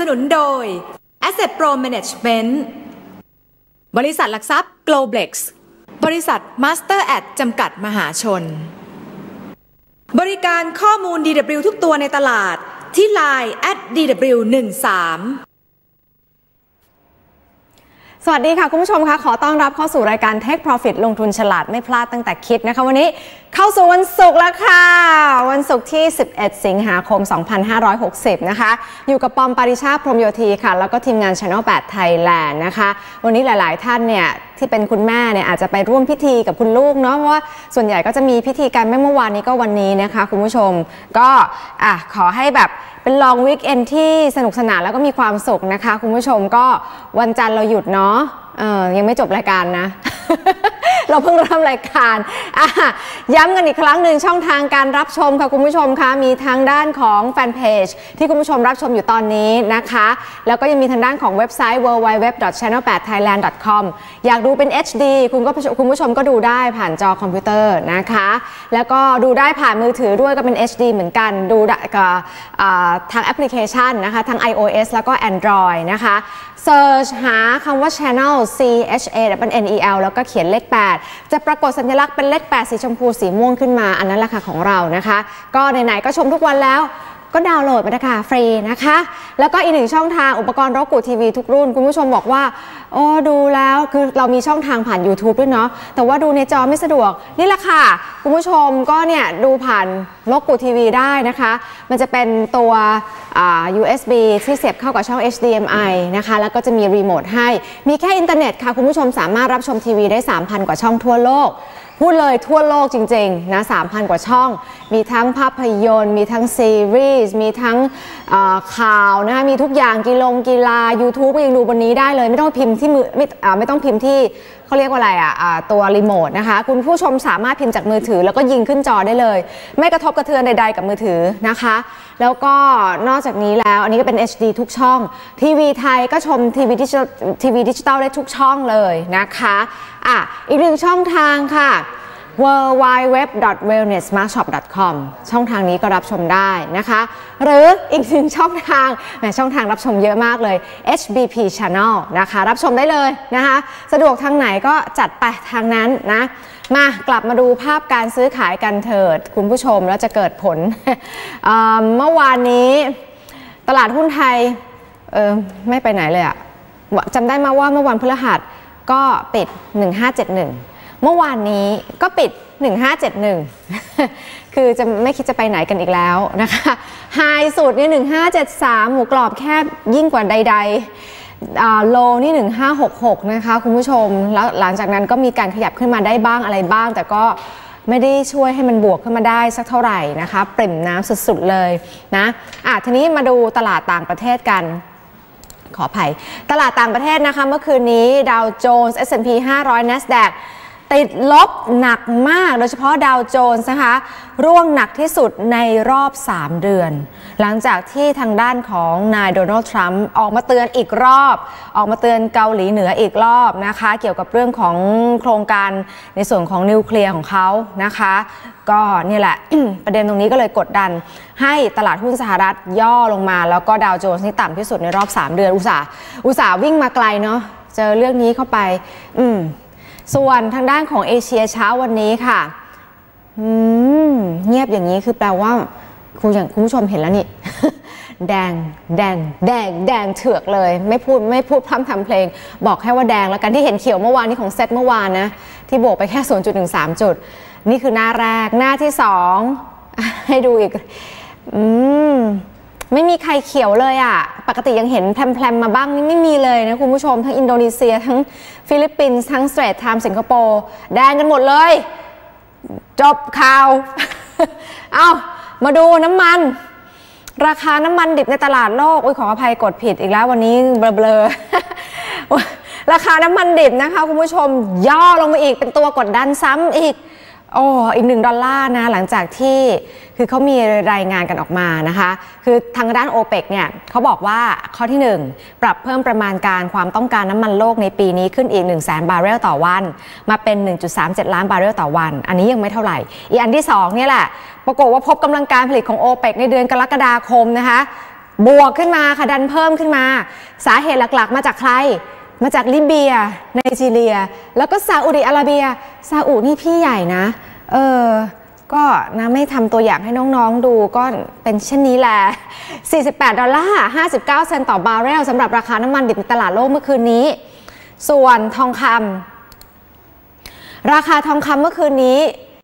นุนโดย Asset Pro Management บริษัทหลักทรัพย์ Globlex บริษัท Master Ad จำกัดมหาชนบริการข้อมูล DW ทุกตัวในตลาดที่ Line @DW13 สวัสดีค่ะคุณผู้ชมคะขอต้อนรับเข้าสู่รายการ Take Profit ลงทุนฉลาดไม่พลาดตั้งแต่คิดนะคะวันนี้เข้าสู่วันศุกร์แล้วค่ะวันศุกร์ที่11สิงหาคม2560นะคะอยู่กับปอมปาริชาพรหมโยธีค่ะแล้วก็ทีมงาน Channel 8 Thailand นะคะวันนี้หลายๆท่านเนี่ยที่เป็นคุณแม่เนี่ยอาจจะไปร่วมพิธีกับคุณลูกเนาะเพราะว่าส่วนใหญ่ก็จะมีพิธีการไม่เมื่อวานนี้ก็วันนี้นะคะคุณผู้ชมก็ขอให้แบบเป็นลองวีคเอนที่สนุกสนานแล้วก็มีความสุขนะคะคุณผู้ชมก็วันจันทร์เราหยุดเนาะยังไม่จบรายการนะ เราเพิ่งเริ่มรายการย้ำกันอีกครั้งหนึ่งช่องทางการรับชมค่ะคุณผู้ชมคะมีทางด้านของแฟนเพจที่คุณผู้ชมรับชมอยู่ตอนนี้นะคะแล้วก็ยังมีทางด้านของเว็บไซต์ www.channel8thailand.com อยากดูเป็น HD คุณผู้ชมก็ดูได้ผ่านจอคอมพิวเตอร์นะคะแล้วก็ดูได้ผ่านมือถือด้วยก็เป็น HD เหมือนกันดูกับทางแอปพลิเคชันนะคะทาง iOS แล้วก็ Android นะคะSearch หาคำว่า Channel CHANNEL แล้วก็เขียนเลข8จะปรากฏสัญลักษณ์เป็นเลข8สีชมพูสีม่วงขึ้นมาอันนั้นแหละค่ะของเรานะคะก็ไหนๆก็ชมทุกวันแล้วก็ดาวน์โหลดไปนะคะฟรีนะคะแล้วก็อีกหนึ่งช่องทางอุปกรณ์รกูทีวีทุกรุ่นคุณผู้ชมบอกว่าโอ้ดูแล้วคือเรามีช่องทางผ่าน YouTube ด้วยเนาะแต่ว่าดูในจอไม่สะดวกนี่แหละค่ะคุณผู้ชมก็เนี่ยดูผ่านรกูทีวีได้นะคะมันจะเป็นตัวUSB ที่เสียบเข้ากับช่อง HDMI นะคะแล้วก็จะมีรีโมทให้มีแค่อินเทอร์เน็ตค่ะคุณผู้ชมสามารถรับชมทีวีได้ 3,000 กว่าช่องทั่วโลกพูดเลยทั่วโลกจริงๆนะ 3,000 กว่าช่องมีทั้งภาพยนตร์มีทั้งซีรีส์มีทั้งข่าวนะคะมีทุกอย่างกีฬา YouTube ก็ยังดูบนนี้ได้เลยไม่ต้องพิมพ์ที่มือไม่ต้องพิมพ์ที่เขาเรียกว่าอะไรตัวรีโมทนะคะคุณผู้ชมสามารถพิมพ์จากมือถือแล้วก็ยิงขึ้นจอได้เลยไม่กระทบกระเทือนใดๆกับมือถือนะคะแล้วก็นอกจากนี้แล้วอันนี้ก็เป็น HD ทุกช่องทีวีไทยก็ชมทีวีดิจิตอลได้ทุกช่องเลยนะคะอีกหนึ่งช่องทางค่ะ www.wellnessmarkshop.com ช่องทางนี้ก็รับชมได้นะคะหรืออีกหนึ่งช่องทางช่องทางรับชมเยอะมากเลย HBP Channel นะคะรับชมได้เลยนะคะสะดวกทางไหนก็จัดไปทางนั้นนะมากลับมาดูภาพการซื้อขายกันเถิดคุณผู้ชมแล้วจะเกิดผล เมื่อวานนี้ตลาดหุ้นไทยไม่ไปไหนเลยจำได้มาว่าเมื่อวันพฤหัสก็ปิด1571เมื่อวานนี้ก็ปิด1571คือจะไม่คิดจะไปไหนกันอีกแล้วนะคะไฮสุดนี่1573หมูกรอบแคบยิ่งกว่าใดๆโลนี่1566นะคะคุณผู้ชมแล้วหลังจากนั้นก็มีการขยับขึ้นมาได้บ้างอะไรบ้างแต่ก็ไม่ได้ช่วยให้มันบวกขึ้นมาได้สักเท่าไหร่นะคะปริ่มน้ำสุดๆเลยนะทีนี้มาดูตลาดต่างประเทศกันขออภัยตลาดต่างประเทศนะคะเมื่อคืนนี้ดาวโจนส์ S&P 500 NASDAQ ติดลบหนักมากโดยเฉพาะดาวโจนส์นะคะร่วงหนักที่สุดในรอบ3เดือนหลังจากที่ทางด้านของนายโดนัลด์ทรัมป์ออกมาเตือนอีกรอบออกมาเตือนเกาหลีเหนืออีกรอบนะคะเกี่ยวกับเรื่องของโครงการในส่วนของนิวเคลียร์ของเขานะคะก็นี่แหละ ประเด็นตรงนี้ก็เลยกดดันให้ตลาดหุ้นสหรัฐย่อลงมาแล้วก็ดาวโจนส์นี่ต่ำที่สุดในรอบ3เดือนอุตสาห์วิ่งมาไกลเนาะเจอเรื่องนี้เข้าไปส่วนทางด้านของเอเชียเช้าวันนี้ค่ะเงียบอย่างนี้คือแปลว่าคุณผู้ชมเห็นแล้วนี่ แดงเถือกเลยไม่พูดพร่ำทำเพลงบอกแค่ว่าแดงแล้วกันที่เห็นเขียวเมื่อวานนี้ของเซตเมื่อวานนะที่บวกไปแค่ 0.13 จุดนี่คือหน้าแรกหน้าที่2ให้ดูอีกไม่มีใครเขียวเลยปกติยังเห็นแพรมมาบ้างนี่ไม่มีเลยนะคุณผู้ชมทั้งอินโดนีเซียทั้งฟิลิปปินส์ทั้งสเตรทไทม์สิงคโปร์แดงกันหมดเลยจบข่าว เอามาดูน้ำมันราคาน้ำมันดิบในตลาดโลกขออภัยกดผิดอีกแล้ววันนี้เบลอราคาน้ำมันดิบนะคะคุณผู้ชมย่อลงมาอีกเป็นตัวกดดันซ้ำอีก$1นะหลังจากที่คือเขามีรายงานกันออกมานะคะคือทางด้านโอเปกเนี่ยเขาบอกว่าข้อที่1ปรับเพิ่มประมาณการความต้องการน้ำมันโลกในปีนี้ขึ้นอีก 100,000 บาร์เรลต่อวันมาเป็น 1.37 ล้านบาร์เรลต่อวันอันนี้ยังไม่เท่าไหร่อีกอันที่2เนี่ยแหละปรากฏว่าพบกำลังการผลิตของโอเปกในเดือนกรกฎาคมนะคะบวกขึ้นมาค่ะดันเพิ่มขึ้นมาสาเหตุหลักๆมาจากใครมาจากลิเบียไนจีเรียแล้วก็ซาอุดิอาระเบียซาอุนี่พี่ใหญ่นะก็นะไม่ทำตัวอย่างให้น้องๆดูก็เป็นเช่นนี้แหละ$48.59 ต่อบาร์เรลสำหรับราคาน้ำมันดิบในตลาดโลกเมื่อคืนนี้ส่วนทองคำราคาทองคำเมื่อคืนนี้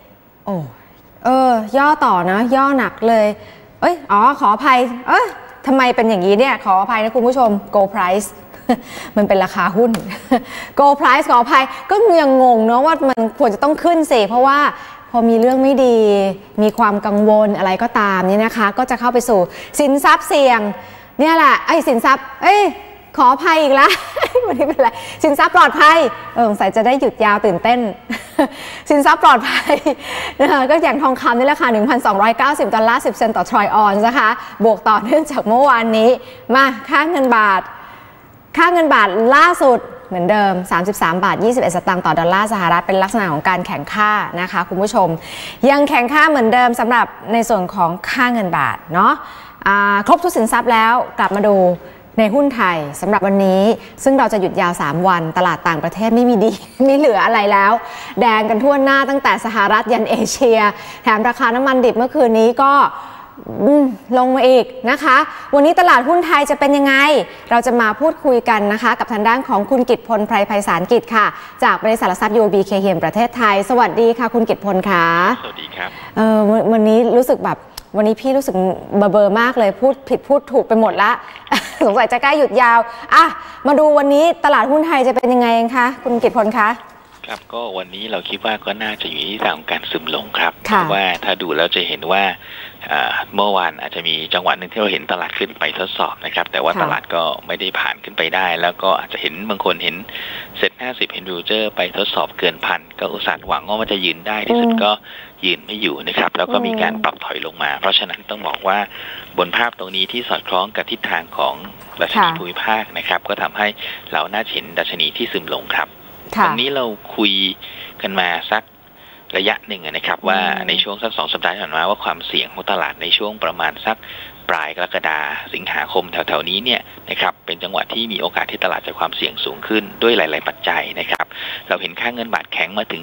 ย่อต่อนะย่อหนักเลยขออภัยทำไมเป็นอย่างนี้เนี่ยขออภัยนะคุณผู้ชม Gold Price มันเป็นราคาหุ้น Gold Price ขออภัยก็ยังงงเนาะว่ามันควรจะต้องขึ้นสิเพราะว่าพอมีเรื่องไม่ดีมีความกังวลอะไรก็ตามนี่นะคะก็จะเข้าไปสู่สินทรัพย์เสี่ยงเนี่ยแหละสินทรัพย์ขออภัยอีกแล้ว วันนี้เป็นไรสินทรัพย์ปลอดภัยสงสัยจะได้หยุดยาวตื่นเต้น สินทรัพย์ปลอดภัยนะคะก็อย่างทองคำนี่แหละค่ะ$1,290.10 ต่อทรอยออนซ์นะคะบวกต่อเนื่องจากเมื่อวานนี้มาค่าเงินบาทล่าสุดเหมือนเดิม$33.21 ต่อดอลลาร์สหรัฐเป็นลักษณะของการแข่งค่านะคะคุณผู้ชมยังแข่งค่าเหมือนเดิมสำหรับในส่วนของค่าเงินบาทเนาะครบทุกสินทรัพย์แล้วกลับมาดูในหุ้นไทยสำหรับวันนี้ซึ่งเราจะหยุดยาว3วันตลาดต่างประเทศไม่มีดี ไม่เหลืออะไรแล้วแดงกันทั่วหน้าตั้งแต่สหรัฐยันเอเชียแถมราคาน้ำมันดิบเมื่อคืนนี้ก็ลงมาอีกนะคะวันนี้ตลาดหุ้นไทยจะเป็นยังไงเราจะมาพูดคุยกันนะคะกับทางด้านของคุณกิตพลไพรไพศาลกิจค่ะจากบริษัทหลักทรัพย์ UOB Kay Hian ประเทศไทยสวัสดีค่ะคุณกิตพลค่ะสวัสดีครับวันนี้รู้สึกแบบวันนี้พี่รู้สึกเบอร์มากเลยพูดผิดพูดถูกไปหมดละ สงสัยจะใกล้หยุดยาวมาดูวันนี้ตลาดหุ้นไทยจะเป็นยังไงคะคุณกิตพลคะครับก็วันนี้เราคิดว่าก็น่าจะอยู่ที่ทางการซึมลงครับเพราะว่าถ้าดูแล้วจะเห็นว่าเมื่อวานอาจจะมีจังหวะหนึ่งที่เราเห็นตลาดขึ้นไปทดสอบนะครับแต่ว่าตลาดก็ไม่ได้ผ่านขึ้นไปได้แล้วก็อาจจะเห็นบางคนเห็นเซ็ต50เห็นฟิวเจอร์ไปทดสอบเกินพันก็อุตส่าห์หวังว่ามันจะยืนได้ที่สุดก็ยืนไม่อยู่นะครับแล้วก็มีการปรับถอยลงมาเพราะฉะนั้นต้องบอกว่าบนภาพตรงนี้ที่สอดคล้องกับทิศทางของดัชนีภูมิภาคนะครับก็ทำให้เราน่าเห็นดัชนีที่ซึมลงครับวันนี้เราคุยกันมาสักระยะหนึ่งนะครับว่าในช่วงสัก2 สัปดาห์ที่ผ่านมาว่าความเสี่ยงของตลาดในช่วงประมาณสักปลายกรกฎาคมสิงหาคมแถวๆนี้เนี่ยนะครับเป็นจังหวะที่มีโอกาสที่ตลาดจะความเสี่ยงสูงขึ้นด้วยหลายๆปัจจัยนะครับเราเห็นค่าเงินบาทแข็งมาถึง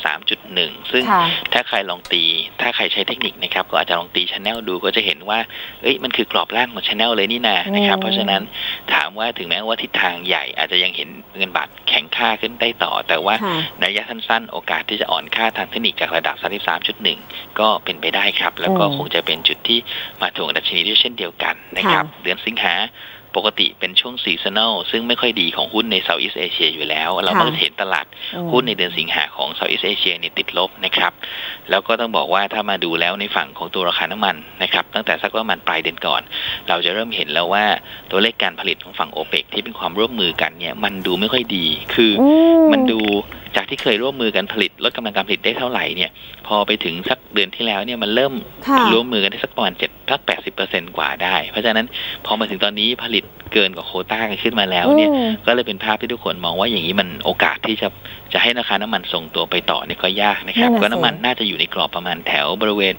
33.1 ซึ่งถ้าใครลองตีถ้าใครใช้เทคนิคนะครับก็อาจจะลองตี channel ดูก็จะเห็นว่ามันคือกรอบล่างของ channel เลยนี่นะครับเพราะฉะนั้นถามว่าถึงแม้ว่าทิศทางใหญ่อาจจะยังเห็นเงินบาทแข็งค่าขึ้นได้ต่อแต่ว่าในระยะสั้นๆโอกาสที่จะอ่อนค่าทางเทคนิคจากระดับ 33.1 ก็เป็นไปได้ครับแล้วก็คงจะเป็นจุดที่มาถ่วงดัชนีด้วยเช่นเดียวกันนะครับเดือนสิงหาปกติเป็นช่วงซีซันนลซึ่งไม่ค่อยดีของหุ้นในเซาท์อีสต์เอเชียอยู่แล้วเราก็เห็นตลาดหุ้นในเดือนสิงหาของเซาท์อีสต์เอเชียติดลบนะครับแล้วก็ต้องบอกว่าถ้ามาดูแล้วในฝั่งของตัวราคาน้ำมันนะครับตั้งแต่สักประมาณปลายเดือนก่อนเราจะเริ่มเห็นแล้วว่าตัวเลขการผลิตของฝั่งโอเปกที่เป็นความร่วมมือกันเนี่ยมันดูไม่ค่อยดีคือมันดูจากที่เคยร่วมมือกันผลิตลดกำลังการผลิตได้เท่าไหร่เนี่ยพอไปถึงสักเดือนที่แล้วเนี่ยมันเริ่มร่วมมือกันได้สักประมาณ80% กว่าได้เพราะฉะนั้นพอมาถึงตอนนี้ผลิตเกินกว่าโควต้ากันขึ้นมาแล้วเนี่ยก็เลยเป็นภาพที่ทุกคนมองว่าอย่างนี้มันโอกาสที่จะให้ราคาน้ำมันส่งตัวไปต่อเนี่ยก็ยากนะครับก็น้ำมันน่าจะอยู่ในกรอบประมาณแถวบริเวณ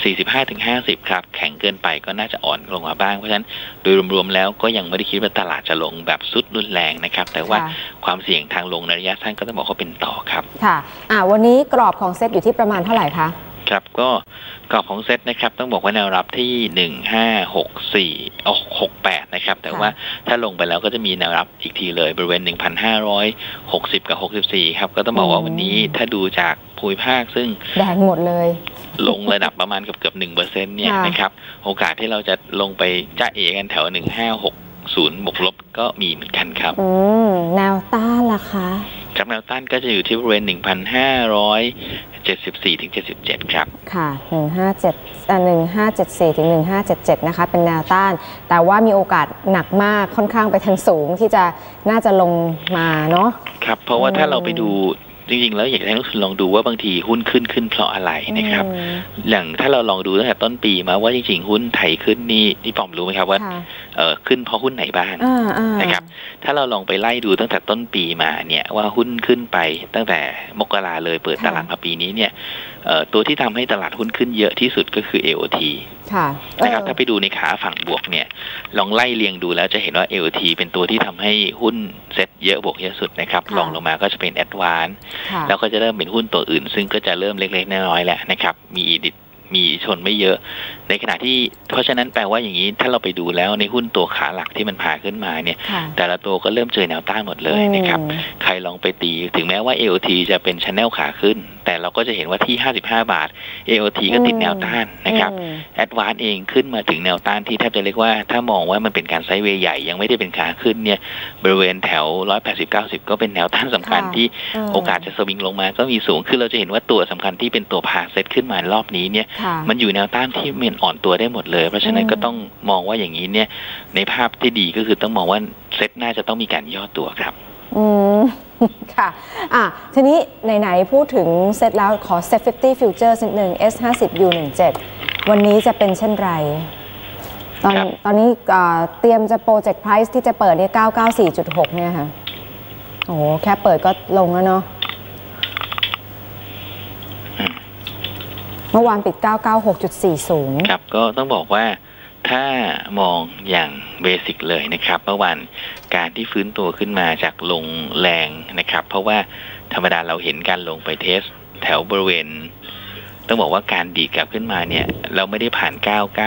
45-50 ครับแข็งเกินไปก็น่าจะอ่อนลงมาบ้างเพราะฉะนั้นโดยรวมๆแล้วก็ยังไม่ได้คิดว่าตลาดจะลงแบบสุดรุนแรงนะครับแต่ว่าความเสี่ยงทางลงในระยะสั้นก็ต้องบอกว่าเป็นต่อครับค่ะวันนี้กรอบของเซ็ตอยู่ที่ประมาณเท่าไหร่คะครับก็กรอบของเซ็ตนะครับต้องบอกว่าแนวรับที่1564-68นะครับแต่ว่าถ้าลงไปแล้วก็จะมีแนวรับอีกทีเลยบริเวณ 1,560 กับ 64ครับก็ต้องบอกว่าวันนี้ถ้าดูจากภูมิภาคซึ่งแดงหมดเลยลงระดับประมาณเกือบ 1% เนี่ยนะครับโอกาสที่เราจะลงไปจ้าเอกันแถว1560บวกลบก็มีเหมือนกันครับแนวต้านล่ะคะจากแนวต้านก็จะอยู่ที่บริเวณ 1,574-77 ครับค่ะ1574ถึง1577นะคะเป็นแนวต้านแต่ว่ามีโอกาสหนักมากค่อนข้างไปทางสูงที่จะน่าจะลงมาเนาะครับเพราะว่าถ้าเราไปดูจริงๆแล้วอยากให้นักลงทุนลองดูว่าบางทีหุ้นขึ้นเพราะอะไรนะครับอย่างถ้าเราลองดูตั้งแต่ต้นปีมาว่าจริงๆหุ้นไทยขึ้นนี่พี่ปอมรู้ไหมครับว่าขึ้นเพราะหุ้นไหนบ้างนะครับถ้าเราลองไปไล่ดูตั้งแต่ต้นปีมาเนี่ยว่าหุ้นขึ้นไปตั้งแต่มกราเลยเปิดตลาดมาปีนี้เนี่ยตัวที่ทำให้ตลาดหุ้นขึ้นเยอะที่สุดก็คือ AOT นะครับถ้าไปดูในขาฝั่งบวกเนี่ยลองไล่เรียงดูแล้วจะเห็นว่า AOT เป็นตัวที่ทำให้หุ้นเซ็ตเยอะบวกเยอะสุดนะครับลองลงมาก็จะเป็น Advance แล้วก็จะเริ่มเป็นหุ้นตัวอื่นซึ่งก็จะเริ่มเล็กๆน้อยๆแหละนะครับมีชนไม่เยอะในขณะที่เพราะฉะนั้นแปลว่าอย่างนี้ถ้าเราไปดูแล้วในหุ้นตัวขาหลักที่มันพาขึ้นมาเนี่ยแต่ละตัวก็เริ่มเจอแนวต้านหมดเลยนะครับใครลองไปตีถึงแม้ว่า AOT จะเป็น channel ขาขึ้นแต่เราก็จะเห็นว่าที่55 บาท AOT ก็ติดแนวต้านนะครับ Advance เองขึ้นมาถึงแนวต้านที่แทบจะเรียกว่าถ้ามองว่ามันเป็นการไซด์เวย์ใหญ่ยังไม่ได้เป็นขาขึ้นเนี่ยบริเวณแถว180-90ก็เป็นแนวต้านสำคัญที่โอกาสจะสวิงลงมาก็มีสูงคือเราจะเห็นว่าตัวสำคัญที่เป็นตัวพาเซตขึ้นมารอบนี้เนี่ยมันอยู่แนวต้านที่มันอ่อนตัวได้หมดเลยเพราะฉะนั้นก็ต้องมองว่าอย่างนี้เนี่ยในภาพที่ดีก็คือต้องมองว่าเซตน่าจะต้องมีการย่อตัวครับค่ะทีนี้ไหนๆพูดถึงเซตแล้วขอเซต50 Futures นิดหนึ่ง S50 U17 วันนี้จะเป็นเช่นไรตอนนี้เตรียมจะ Project Price ที่จะเปิดเนี่ย994.6เนี่ยค่ะโอ้แค่เปิดก็ลงแล้วเนาะเมื่อวานปิด996.40 ครับก็ต้องบอกว่าถ้ามองอย่างเบสิกเลยนะครับเมื่อวานการที่ฟื้นตัวขึ้นมาจากลงแรงนะครับเพราะว่าธรรมดาเราเห็นการลงไปเทสแถวบริเวณต้องบอกว่าการดีดกลับขึ้นมาเนี่ยเราไม่ได้ผ่าน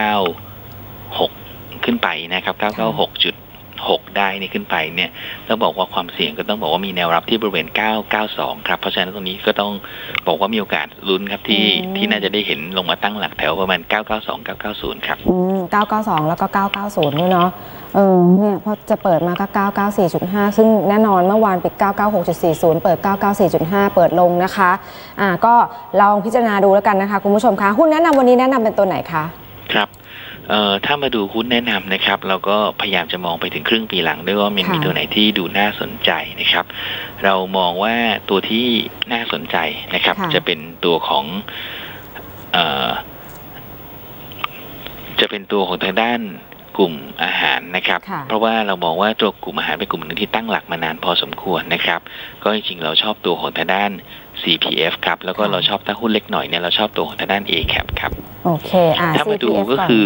996ขึ้นไปนะครับ996.6ได้นี่ขึ้นไปเนี่ยต้องบอกว่าความเสี่ยงก็ต้องบอกว่ามีแนวรับที่บริเวณ992ครับเพราะฉะนั้นตรงนี้ก็ต้องบอกว่ามีโอกาสลุ้นครับที่น่าจะได้เห็นลงมาตั้งหลักแถวประมาณ992 990ครับ 992แล้วก็990ด้วยเนาะเนี่ยพอจะเปิดมาก็994.5ซึ่งแน่นอนเมื่อวานปิด996.40เปิด994.5เปิดลงนะคะก็ลองพิจารณาดูแล้วกันนะคะคุณผู้ชมคะหุ้นแนะนำวันนี้แนะนำเป็นตัวไหนคะครับถ้ามาดูหุ้นแนะนำนะครับเราก็พยายามจะมองไปถึงครึ่งปีหลังด้วยว่ามันมีตัวไหนที่ดูน่าสนใจนะครับเรามองว่าตัวที่น่าสนใจนะครับจะเป็นตัวของจะเป็นตัวของทางด้านกลุ่มอาหารนะครับเพราะว่าเรามองว่าตัวกลุ่มอาหารเป็นกลุ่มหนึ่งที่ตั้งหลักมานานพอสมควรนะครับก็จริงๆเราชอบตัวของทางด้าน CPF ครับแล้วก็เราชอบถ้าหุ้นเล็กหน่อยเนี่ยเราชอบตัวของทางด้าน A-Cap ครับโอเคถ้ามาดูก็คือ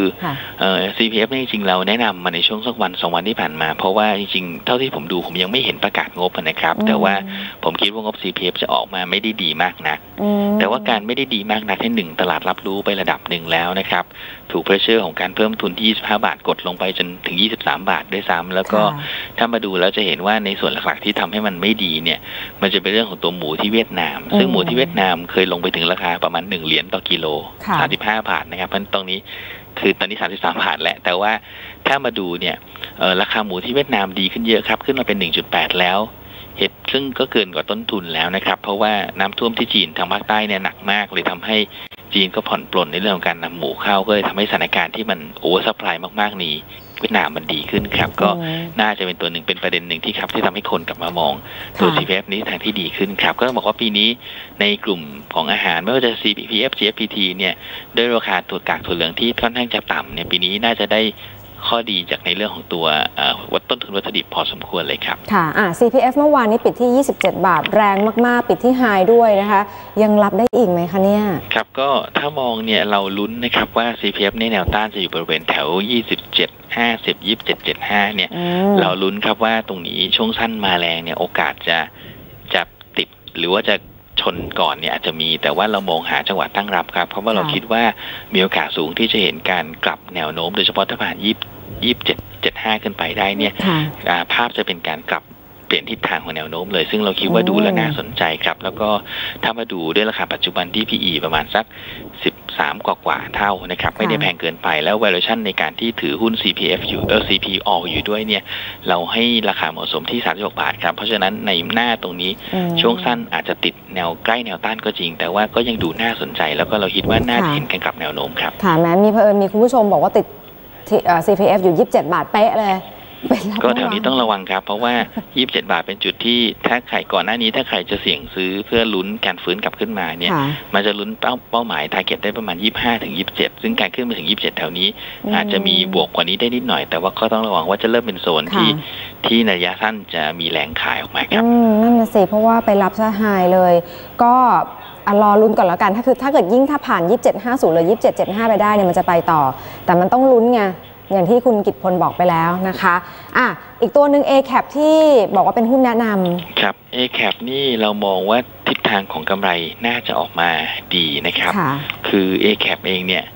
CPF จริงๆเราแนะนำมาในช่วงสักวัน2 วันที่ผ่านมาเพราะว่าจริงๆเท่าที่ผมดูผมยังไม่เห็นประกาศงบนะครับแต่ว่าผมคิดว่างบ CPF จะออกมาไม่ได้ดีมากนักแต่ว่าการไม่ได้ดีมากนักที่1ตลาดรับรู้ไประดับหนึ่งแล้วนะครับถูกเพรสเชอร์ของการเพิ่มทุนที่25 บาทกดลงไปจนถึง23 บาทด้วยซ้ำแล้วก็ถ้ามาดูแล้วจะเห็นว่าในส่วนหลักๆที่ทำให้มันไม่ดีเนี่ยมันจะเป็นเรื่องของตัวหมูที่เวียดนามซึ่งหมูที่เวียดนามเคยลงไปถึงราคาประมาณ1 เหรียญต่อกิโล35 บาทนะครับเพราะตรงนี้คือตอนนี้33 บาทแหละแต่ว่าถ้ามาดูเนี่ยราคาหมูที่เวียดนามดีขึ้นเยอะครับขึ้นมาเป็น 1.8 แล้วเหตุซึ่งก็เกินกว่าต้นทุนแล้วนะครับเพราะว่าน้ำท่วมที่จีนทางภาคใต้เนี่ยหนักมากเลยทำให้จีนก็ผ่อนปลนในเรื่องของการนำหมูเข้าก็เลยทำให้สถานการณ์ที่มันโอเวอร์ซัพพลายมากๆนี้เวียดนามมันดีขึ้นครับก็น่าจะเป็นตัวหนึ่งเป็นประเด็นหนึ่งที่ครับที่ทำให้คนกลับมามองตัว CPF นี้ทางที่ดีขึ้นครับก็ต้องบอกว่าปีนี้ในกลุ่มของอาหารไม่ว่าจะ CPF GFPT เนี่ยด้วยราคาตัวกากถั่วเหลืองที่ค่อนข้างจะต่ำเนี่ยปีนี้น่าจะได้ข้อดีจากในเรื่องของตัวต้นทุนวัตถุดิบพอสมควรเลยครับค่ะCPF เมื่อวานนี้ปิดที่27 บาทแรงมากๆปิดที่ไฮด้วยนะคะยังรับได้อีกไหมคะเนี่ยครับก็ถ้ามองเนี่ยเราลุ้นนะครับว่า CPF ในแนวต้านจะอยู่บริเวณแถว27.50 27.75เนี่ยเราลุ้นครับว่าตรงนี้ช่วงสั้นมาแรงเนี่ยโอกาสจะติดหรือว่าจะชนก่อนเนี่ยอาจจะมีแต่ว่าเรามองหาจังหวะตั้งรับครับเพราะว่าเราคิดว่ามีโอกาสสูงที่จะเห็นการกลับแนวโน้มโดยเฉพาะถ้าผ่าน27.75ขึ้นไปได้เนี่ยภาพจะเป็นการกลับเปลี่ยนทิศทางของแนวโน้มเลยซึ่งเราคิดว่าดูแล้วน่าสนใจครับแล้วก็ถ้ามาดูด้วยราคาปัจจุบันที่ PE ประมาณสัก13 กว่าเท่านะครับไม่ได้แพงเกินไปแล้ว valuation ในการที่ถือหุ้น CPF อยู่CPO อยู่ด้วยเนี่ยเราให้ราคาเหมาะสมที่36 บาทครับเพราะฉะนั้นในหน้าตรงนี้ช่วงสั้นอาจจะติดแนวใกล้แนวต้านก็จริงแต่ว่าก็ยังดูน่าสนใจแล้วก็เราคิดว่าน่าจะเห็นการกลับแนวโน้มครับค่ะแม้มีเผอิญมีคุณผู้ชมบอกว่าติดCPF อยู่27 บาทเป๊ะเลยก็แถวนี้ต้องระวังครับเพราะว่า27 บาทเป็นจุดที่ถ้าใครก่อนหน้านี้ถ้าใครจะเสี่ยงซื้อเพื่อลุ้นการฟื้นกลับขึ้นมาเนี่ยมันจะลุ้นเป้าหมายทาร์เก็ตได้ประมาณ25 ถึง 27ซึ่งการขึ้นมาถึง27แถวนี้อาจจะมีบวกกว่านี้ได้นิดหน่อยแต่ว่าก็ต้องระวังว่าจะเริ่มเป็นโซนที่ในระยะสั้นจะมีแรงขายออกมาครับนั่นน่ะสิเพราะว่าไปรับซะไฮเลยก็รอลุ้นก่อนแล้วกันถ้าเกิดยิ่งถ้าผ่าน27.50 หรือ27.75ไปได้เนี่ยมันจะไปต่อแต่มันต้องลุ้นไงอย่างที่คุณกิตพลบอกไปแล้วนะคะอีกตัวหนึ่ง ACAP ที่บอกว่าเป็นหุ้นแนะนำครับ ACAP นี่เรามองว่าทิศทางของกำไรน่าจะออกมาดีนะครับคือ ACAP เองเนี่ย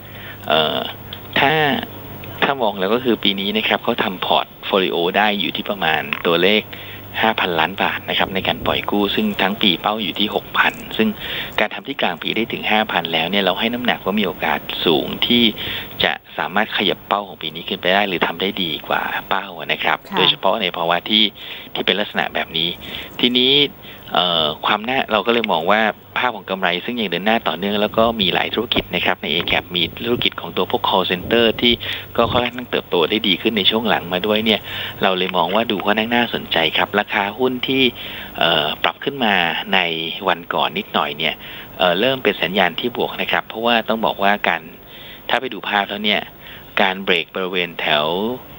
ถ้ามองแล้วก็คือปีนี้นะครับเขาทำพอร์ตโฟลิโอได้อยู่ที่ประมาณตัวเลข5,000 ล้านบาทนะครับในการปล่อยกู้ซึ่งทั้งปีเป้าอยู่ที่ 6,000 ซึ่งการทำที่กลางปีได้ถึง 5,000 แล้วเนี่ยเราให้น้ำหนักว่ามีโอกาสสูงที่จะสามารถขยับเป้าของปีนี้ขึ้นไปได้หรือทำได้ดีกว่าเป้านะครับโดยเฉพาะในภาวะที่เป็นลักษณะแบบนี้ทีนี้ความน่าเราก็เลยมองว่าภาพของกำไรซึ่งยังเดินหน้าต่อเนื่องแล้วก็มีหลายธุรกิจนะครับใน ACAP มีธุรกิจของตัวพวก call center ที่ก็ค่อนข้างเติบโตได้ดีขึ้นในช่วงหลังมาด้วยเนี่ยเราเลยมองว่าดูค่อนข้างน่าสนใจครับราคาหุ้นที่ปรับขึ้นมาในวันก่อนนิดหน่อยเนี่ยเริ่มเป็นสัญญาณที่บวกนะครับเพราะว่าต้องบอกว่าถ้าไปดูภาพแล้วเนี่ยการเบรกบริเวณแถว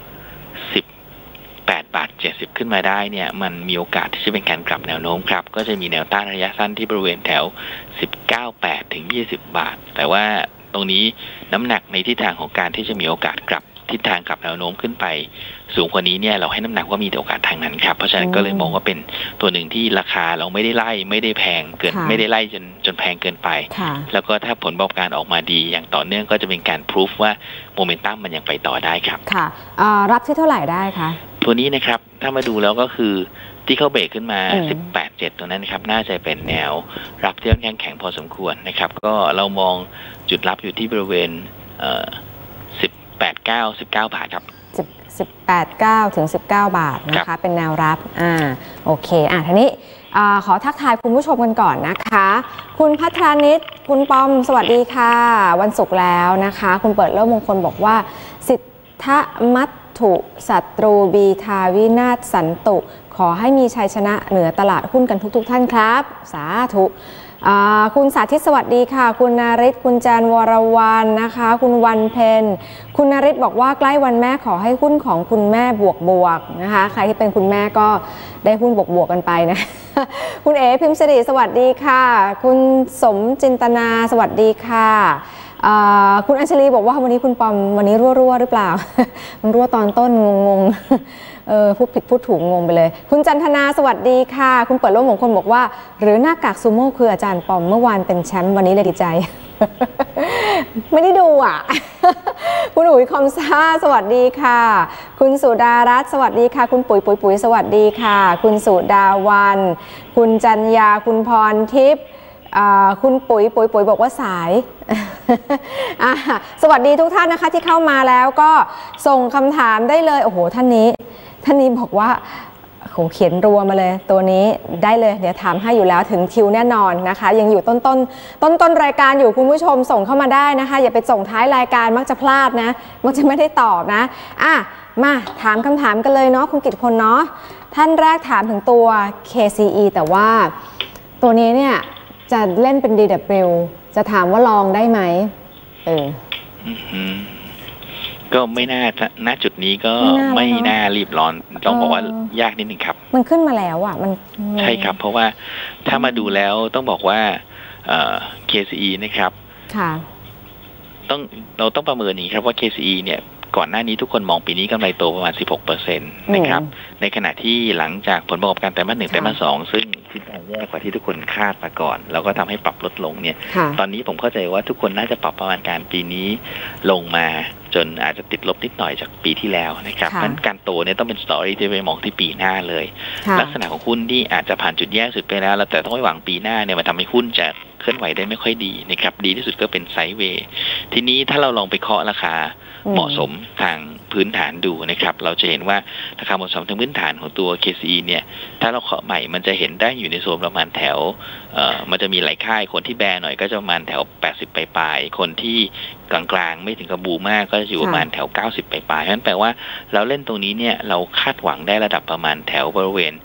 8.70 ขึ้นมาได้เนี่ยมันมีโอกาสที่จะเป็นการกลับแนวโน้มครับก็จะมีแนวต้านระยะสั้นที่บริเวณแถว 19.8 ถึง 20 บาทแต่ว่าตรงนี้น้ำหนักในทิศทางของการที่จะมีโอกาสกลับทิศทางกลับแนวโน้มขึ้นไปสูงกว่านี้เนี่ยเราให้น้ำหนักว่ามีโอกาสทางนั้นครับเพราะฉะนั้นก็เลยมองว่าเป็นตัวหนึ่งที่ราคาเราไม่ได้ไล่ไม่ได้แพงเกินไม่ได้ไล่จนแพงเกินไปแล้วก็ถ้าผลประกอบการออกมาดีอย่างต่อเนื่องก็จะเป็นการพิสูจว่าโมเมนตัมมันยังไปต่อได้ครับค่ะรับที่เท่าไหร่ได้คะตัวนี้นะครับถ้ามาดูแล้วก็คือที่เขาเบรกขึ้นมา 18.7 ตัวนั้นครับน่าจะเป็นแนวรับที่ค่อนข้างแข็งพอสมควรนะครับก็เรามองจุดรับอยู่ที่บริเวณ18.19 บาทครับ 18.9 ถึง 19 บาทนะคะเป็นแนวรับโอเคทีนี้ขอทักทายคุณผู้ชมกันก่อนนะคะคุณพัทรานิชคุณปอมสวัสดีค่ะวันศุกร์แล้วนะคะคุณเปิดเริ่มมงคลบอกว่าสิทธมัตถุศัตรูบีทาวินาศสันตุขอให้มีชัยชนะเหนือตลาดหุ้นกันทุกท่านครับสาธุคุณสาธิตสวัสดีค่ะคุณนาริศคุณแจนวรวรรณนะคะคุณวันเพ็ญคุณนาริศบอกว่าใกล้วันแม่ขอให้หุ้นของคุณแม่บวกนะคะใครที่เป็นคุณแม่ก็ได้หุ้นบวกกันไปนะคุณเอ๋พิมพ์สิริสวัสดีค่ะคุณสมจินตนาสวัสดีค่ะคุณอัญชลีบอกว่าวันนี้คุณปอมวันนี้รั่วหรือเปล่ามันรั่วตอนต้นงงพูดผิดพูดถูกงงไปเลยคุณจันทนาสวัสดีค่ะคุณเปิดโลกมงคลบอกว่าหรือหน้ากากซูโม่คืออาจารย์ปอมเมื่อวานเป็นแชมป์วันนี้เลยดีใจ ไม่ได้ดูคุณอุ๋ยคอมซ่าสวัสดีค่ะคุณสุดารัตน์สวัสดีค่ะคุณปุ๋ยสวัสดีค่ะคุณสุดาวันคุณจัญญาคุณพรทิพย์คุณปุ๋ยบอกว่าสายสวัสดีทุกท่านนะคะที่เข้ามาแล้วก็ส่งคำถามได้เลยโอ้โหท่านนี้บอกว่าโหเขียนรัวมาเลยตัวนี้ได้เลยเดี๋ยวถามให้อยู่แล้วถึงคิวแน่นอนนะคะยังอยู่ต้นรายการอยู่คุณผู้ชมส่งเข้ามาได้นะคะอย่าไปส่งท้ายรายการมักจะพลาดนะมักจะไม่ได้ตอบนะมาถามคำถามกันเลยเนาะคุณกิตพลเนาะท่านแรกถามถึงตัว KCE แต่ว่าตัวนี้เนี่ยจะเล่นเป็น DW จะถามว่าลองได้ไหมก็ไม่น่าณจุดนี้ก็ไม่น่ารีบร้อนต้องบอกว่ายากนิดหนึ่งครับมันขึ้นมาแล้วมันใช่ครับเพราะว่าถ้ามาดูแล้วต้องบอกว่าKCE นะครับเราต้องประเมินอย่างนี้ครับว่า KCE เนี่ยก่อนหน้านี้ทุกคนมองปีนี้กำไรโตประมาณ 16% นะครับในขณะที่หลังจากผลประกอบการไตรมาส 1 ไตรมาส 2ซึ่งทิศทางแย่กว่าที่ทุกคนคาดมาก่อนแล้วก็ทำให้ปรับลดลงเนี่ยตอนนี้ผมเข้าใจว่าทุกคนน่าจะปรับประมาณการปีนี้ลงมาจนอาจจะติดลบนิดหน่อยจากปีที่แล้วนะครับเพราะการโตเนี่ยต้องเป็นสตอรี่ที่ไปมองที่ปีหน้าเลยลักษณะของหุ้นที่อาจจะผ่านจุดแย่สุดไปแล้วแต่ต้องไปหวังปีหน้าเนี่ยมันทำให้หุ้นจะเคลื่อนไหวได้ไม่ค่อยดีนะครับดีที่สุดก็เป็นไซด์เวย์ทีนี้ถ้าเราลองไปเคาะราคาเหมาะสมทางพื้นฐานดูนะครับเราจะเห็นว่าราคาเหมาะสมทางพื้นฐานของตัว KCE เนี่ยถ้าเราเคาะใหม่มันจะเห็นได้อยู่ในโซนประมาณแถวมันจะมีหลายค่ายคนที่แบร์หน่อยก็จะประมาณแถว80ปลายๆคนที่กลางๆไม่ถึงกับบูมากก็อยู่ประมาณแถว90ปลายๆนั่นแปลว่าเราเล่นตรงนี้เนี่ยเราคาดหวังได้ระดับประมาณแถวบริเวณ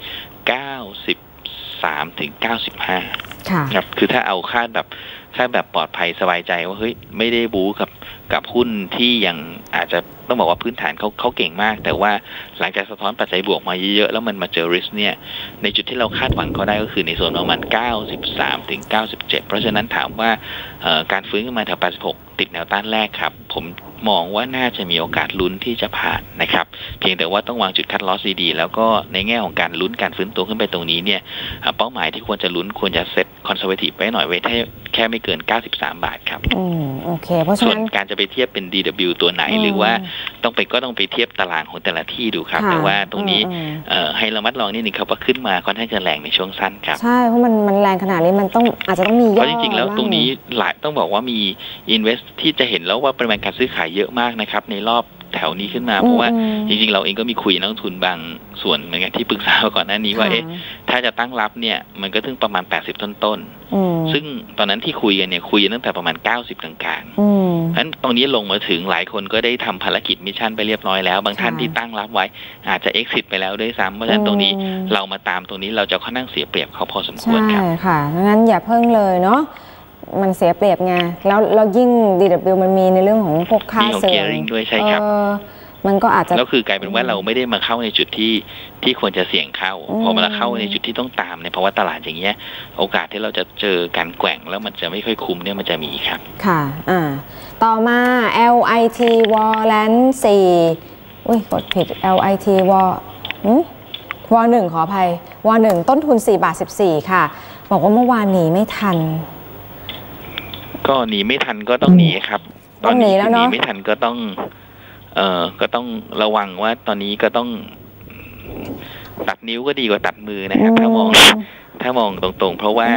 93ถึง95ครับคือถ้าเอาคาดแบบปลอดภัยสบายใจว่าเฮ้ยไม่ได้บู๊กับหุ้นที่ยังอาจจะต้องบอกว่าพื้นฐานเขาเก่งมากแต่ว่าหลังจากสะท้อนปัจจัยบวกมาเยอะๆแล้วมันมาเจอริสเนี่ยในจุดที่เราคาดหวังเขาได้ก็คือในโซนประมาณ93ถึง97เพราะฉะนั้นถามว่าการฟื้นขึ้นมาแถว86ติดแนวต้านแรกครับผมมองว่าน่าจะมีโอกาสลุ้นที่จะผ่านนะครับเพียงแต่ว่าต้องวางจุดคัดลอสดีๆแล้วก็ในแง่ของการลุ้นการฟื้นตัวขึ้นไปตรงนี้เนี่ยเป้าหมายที่ควรจะลุ้นควรจะเซตคอนเซอร์เวทีฟไว้หน่อยไว้แค่ไม่เกิน93 บาทครับโอเคเพราะฉะนั้นส่วนการจะไปเทียบเป็น DW ตัวไหนหรือว่าต้องไปเทียบตารางของแต่ละที่ดูครับแต่ว่าตรงนี้ให้ระมัดระวังนิดนึงครับว่าขึ้นมาค่อนข้างจะแรงในช่วงสั้นครับใช่เพราะมันแรงขนาดนี้มันอาจจะต้องมีย่อเพราะจริงๆแล้วตรงนี้ต้องบอกว่ามี invest ที่จะเห็นแล้วว่าปริมาณการซื้อขายเยอะมากนะครับในรอบแถวนี้ขึ้นมาเพราะว่าจริงๆเราเองก็มีคุยนักลงทุนบางส่วนเหมือนกันที่ปรึกษาก่อนหน้านี้ว่าถ้าจะตั้งรับเนี่ยมันก็ถึงประมาณ80ต้นๆซึ่งตอนนั้นที่คุยกันเนี่ยคุยตั้งแต่ประมาณ90กลางๆเพราะฉะนั้นตรงนี้ลงมาถึงหลายคนก็ได้ทำภารกิจมิชชั่นไปเรียบร้อยแล้วบางท่านที่ตั้งรับไว้อาจจะ exit ไปแล้วด้วยซ้ำเพราะฉะนั้นตรงนี้เรามาตามตรงนี้เราจะค่อนข้างเสียเปรียบเขาพอสมควรครับใช่ค่ะงั้นอย่าเพิ่งเลยเนาะมันเสียเปรียบไงแล้วยิ่ง DW มันมีในเรื่องของพวกค่าเสื่อมด้วยใช่ครับมันก็อาจจะแล้วคือกลายเป็นว่าเราไม่ได้มาเข้าในจุดที่ควรจะเสี่ยงเข้าพอมาเข้าในจุดที่ต้องตามเนี่ยเพราะว่าตลาดอย่างเงี้ยโอกาสที่เราจะเจอการแกว่งแล้วมันจะไม่ค่อยคุ้มเนี่ยมันจะมีครับค่ะต่อมา LIT Warrant 4อุ้ยกดผิด LIT War 1ขออภัย War 1ต้นทุน4.14 บาทค่ะบอกว่าเมื่อวานหนีไม่ทันก็หนีไม่ทันก็ต้องหนีครับตอนนี้หนีไม่ทันก็ต้องระวังว่าตอนนี้ก็ต้องตัดนิ้วก็ดีกว่าตัดมือนะครับถ้ามองตรงๆเพราะว่า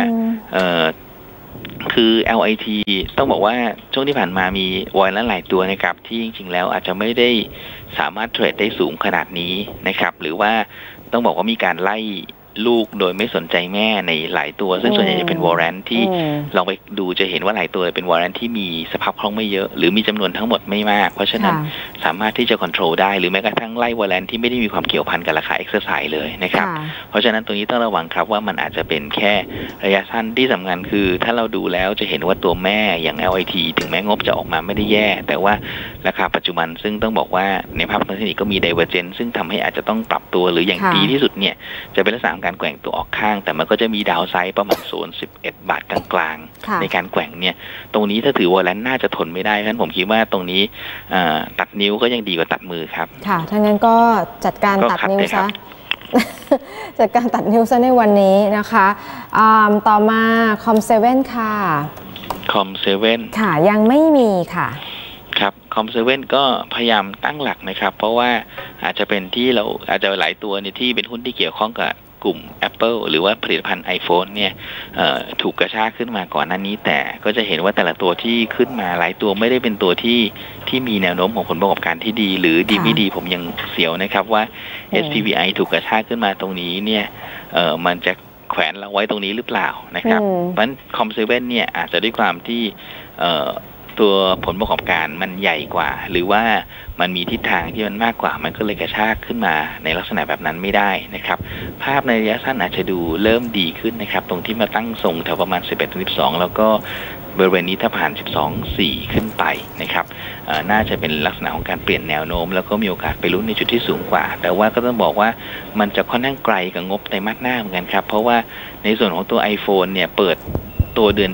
คือ LIT ต้องบอกว่าช่วงที่ผ่านมามีวอยล์หลายตัวนะครับที่จริงๆแล้วอาจจะไม่ได้สามารถเทรดได้สูงขนาดนี้นะครับหรือว่าต้องบอกว่ามีการไล่ลูกโดยไม่สนใจแม่ในหลายตัวซึ่งส่วนใหญ่จะเป็นวอร์เรนที่ลองไปดูจะเห็นว่าหลายตัวเป็นวอร์เรนที่มีสภาพคล่องไม่เยอะหรือมีจำนวนทั้งหมดไม่มากเพราะฉะนั้นสามารถที่จะควบคุมได้หรือแม้กระทั่งไล่วอร์เรนที่ไม่ได้มีความเกี่ยวพันกับราคาเอ็กซ์ไซส์เลยนะครับเพราะฉะนั้นตรงนี้ต้องระวังครับว่ามันอาจจะเป็นแค่ระยะสั้นที่สำคัญคือถ้าเราดูแล้วจะเห็นว่าตัวแม่อย่าง LIT ถึงแม้งบจะออกมาไม่ได้แย่แต่ว่าราคาปัจจุบันซึ่งต้องบอกว่าในภาพทางเทคนิคก็มีไดเวอร์เจนซึ่งทำให้อาจจะต้องปรับตัวหรืออย่างดีที่สุดเนี่ยจะเป็นลักษณะการแกว่งตัวออกแต่มันก็จะมีดาวไซด์ประมาณ11 บาทกลางๆในการแกว่งเนี่ยตรงนี้ถ้าถือวอร์เรนน่าจะทนไม่ได้เพราะฉะนั้นผมคิดว่าตรงนี้ตัดนิ้วก็ยังดีกว่าตัดมือครับค่ะถ้างั้นก็จัดการตัดนิ้วซะจัดการตัดนิ้วซะในวันนี้นะคะต่อมาคอมเซเว่นค่ะคอมเซเว่นค่ะยังไม่มีค่ะครับคอมเซเว่นก็พยายามตั้งหลักนะครับเพราะว่าอาจจะเป็นที่เราอาจจะหลายตัวเนี่ยที่เป็นหุ้นที่เกี่ยวข้องกับกลุ่ม Apple หรือว่าผลิตภัณฑ์ iPhone เนี่ยถูกกระชากขึ้นมาก่อนหน้านี้แต่ก็จะเห็นว่าแต่ละตัวที่ขึ้นมาหลายตัวไม่ได้เป็นตัวที่มีแนวโน้มของผลประกอบการที่ดีหรือดีไม่ดีผมยังเสียวนะครับว่า SPVI ถูกกระชากขึ้นมาตรงนี้เนี่ยมันจะแขวนเราไว้ตรงนี้หรือเปล่านะครับเพราะฉะนั้นคอมเซเว่นเนี่ยอาจจะด้วยความที่ตัวผลประกอบการมันใหญ่กว่าหรือว่ามันมีทิศทางที่มันมากกว่ามันก็เลยกระชากขึ้นมาในลักษณะแบบนั้นไม่ได้นะครับภาพในระยะสั้นอาจจะดูเริ่มดีขึ้นนะครับตรงที่มาตั้งทรงแถวประมาณ 11-12 แล้วก็บริเวณนี้ถ้าผ่าน 12.4 ขึ้นไปนะครับน่าจะเป็นลักษณะของการเปลี่ยนแนวโน้มแล้วก็มีโอกาสไปลุ้นในจุดที่สูงกว่าแต่ว่าก็ต้องบอกว่ามันจะค่อนข้างไกลกับงบไตรมาสหน้าเหมือนกันครับเพราะว่าในส่วนของตัว iPhone เนี่ยเปิดตัวเดือน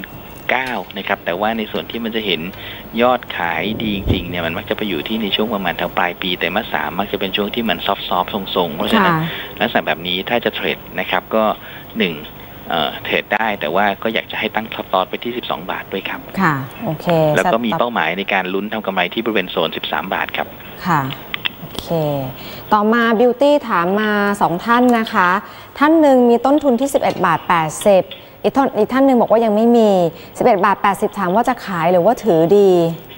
9นะครับแต่ว่าในส่วนที่มันจะเห็นยอดขายดีจริงๆเนี่ยมันมักจะไปอยู่ที่ในช่วงประมาณแถวปลายปีแต่มา3มักจะเป็นช่วงที่มันซอฟต์ทรงๆเพราะฉะนั้นลักษณะแบบนี้ถ้าจะเทรดนะครับก็1เทรดได้แต่ว่าก็อยากจะให้ตั้งสต็อปไปที่12 บาทด้วยครับค่ะโอเคแล้วก็มีเป้าหมายในการลุ้นทำกำไรที่บริเวณโซน13 บาทครับค่ะโอเคต่อมาบิวตี้ถามมา2ท่านนะคะท่านหนึ่งมีต้นทุนที่11.80 บาทอีกท่านหนึ่งบอกว่ายังไม่มี11.80 บาทถามว่าจะขายหรือว่าถือดี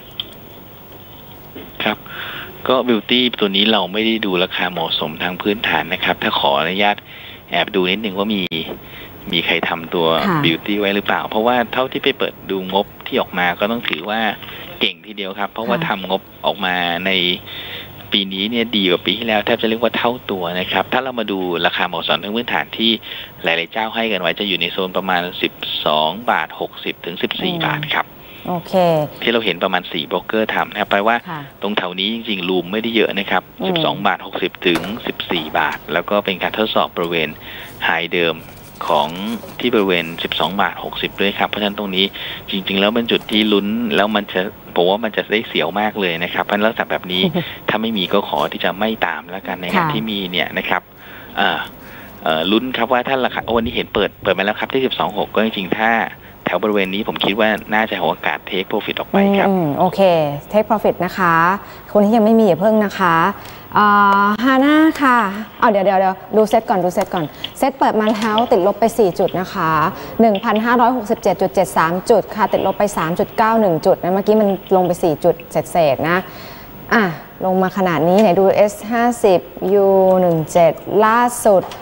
ครับก็บิวตี้ตัวนี้เราไม่ได้ดูราคาเหมาะสมทางพื้นฐานนะครับถ้าขออนุญาตแอบดูนิดนึงว่ามีใครทำตัวบิวตี้ไว้หรือเปล่าเพราะว่าเท่าที่ไปเปิดดูงบที่ออกมาก็ต้องถือว่าเก่งทีเดียวครับเพราะว่าทำงบออกมาในปีนี้เนี่ยดีกว่าปีที่แล้วแทบจะเรียกว่าเท่าตัวนะครับถ้าเรามาดูราคาเหมาะสมทางพื้นฐานที่หลายๆเจ้าให้กันไว้จะอยู่ในโซนประมาณ12.60 ถึง 14 บาทครับโอเคที่เราเห็นประมาณ4โบรกเกอร์ทำนะครับแปลว่าตรงแถวนี้จริงๆรูมไม่ได้เยอะนะครับ12.60 ถึง 14 บาทแล้วก็เป็นการทดสอบบริเวณไฮเดิมของที่บริเวณ12.60 ด้วยครับเพราะฉะนั้นตรงนี้จริงๆแล้วเป็นจุดที่ลุ้นแล้วมันจะผมว่ามันจะได้เสียวมากเลยนะครับเพราะลักษณะแบบนี้ถ้าไม่มีก็ขอที่จะไม่ตามแล้วกันในขณะที่มีเนี่ยนะครับลุ้นครับว่าถ้าราคาวันนี้เห็นเปิดมาแล้วครับที่12.6ก็จริงๆถ้าแถวบริเวณนี้ผมคิดว่าน่าจะหาโอกาสเทคโปรฟิตออกไปครับโอเคเทคโปรฟิตนะคะคนที่ยังไม่มีอย่าเพิ่งนะคะฮาน่าค่ะเดี๋ยวดูเซตก่อนเซตเปิดมาแล้วติดลบไป4จุดนะคะ 1,567.73 จุดค่ะติดลบไป 3.91 จุดนะเมื่อกี้มันลงไป4จุดเศษนะลงมาขนาดนี้ไหนดู S50 U17 ล่าสุด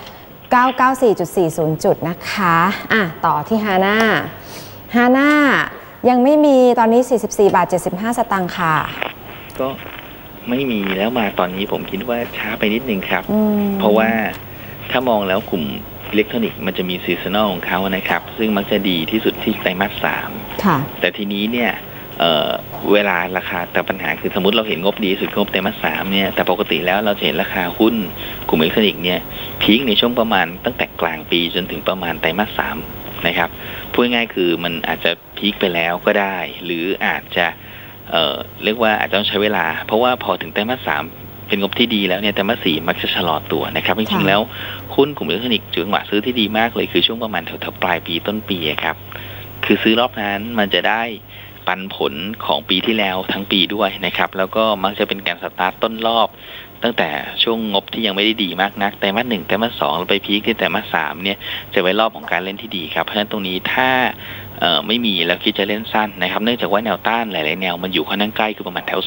994.40 จุดนะคะต่อที่ฮาน่ายังไม่มีตอนนี้ 44.75 สตางค์ค่ะก็ไม่มีแล้วมาตอนนี้ผมคิดว่าช้าไปนิดนึงครับเพราะว่าถ้ามองแล้วกลุ่มอิเล็กทรอนิกส์มันจะมีซีซันอลของเขานะครับซึ่งมักจะดีที่สุดที่ไตรมาส 3แต่ทีนี้เนี่ยเวลาราคาแต่ปัญหาคือสมมติเราเห็นงบดีสุดงบไตรมาส 3เนี่ยแต่ปกติแล้วเราเห็นราคาหุ้นกลุ่มอิเล็กทรอนิกส์เนี่ยพีคในช่วงประมาณตั้งแต่กลางปีจนถึงประมาณไตรมาส 3นะครับพูดง่ายๆคือมันอาจจะพีคไปแล้วก็ได้หรืออาจจะเรียกว่าอาจจะต้องใช้เวลาเพราะว่าพอถึงไตรมาส 3เป็นงบที่ดีแล้วเนี่ยไตรมาส 4มักจะชะลอตัวนะครับจริงๆแล้วหุ้นกลุ่มอิเล็กทรอนิกส์จังหวะซื้อที่ดีมากเลยคือช่วงประมาณแถวๆปลายปีต้นปีครับคือซื้อรอบนั้นมันจะได้ปันผลของปีที่แล้วทั้งปีด้วยนะครับแล้วก็มักจะเป็นการสตาร์ทต้นรอบตั้งแต่ช่วงงบที่ยังไม่ได้ดีมากนักไตรมาส 1ไตรมาส 2แล้วไปพีคที่ไตรมาส 3เนี่ยจะไว้รอบของการเล่นที่ดีครับเพราะฉะนั้นตรงนี้ถ้าไม่มีแล้วคิดจะเล่นสั้นนะครับเนื่องจากว่าแนวต้านหลายๆแนวมันอยู่ค่อนข้างใกล้คือประมาณแถว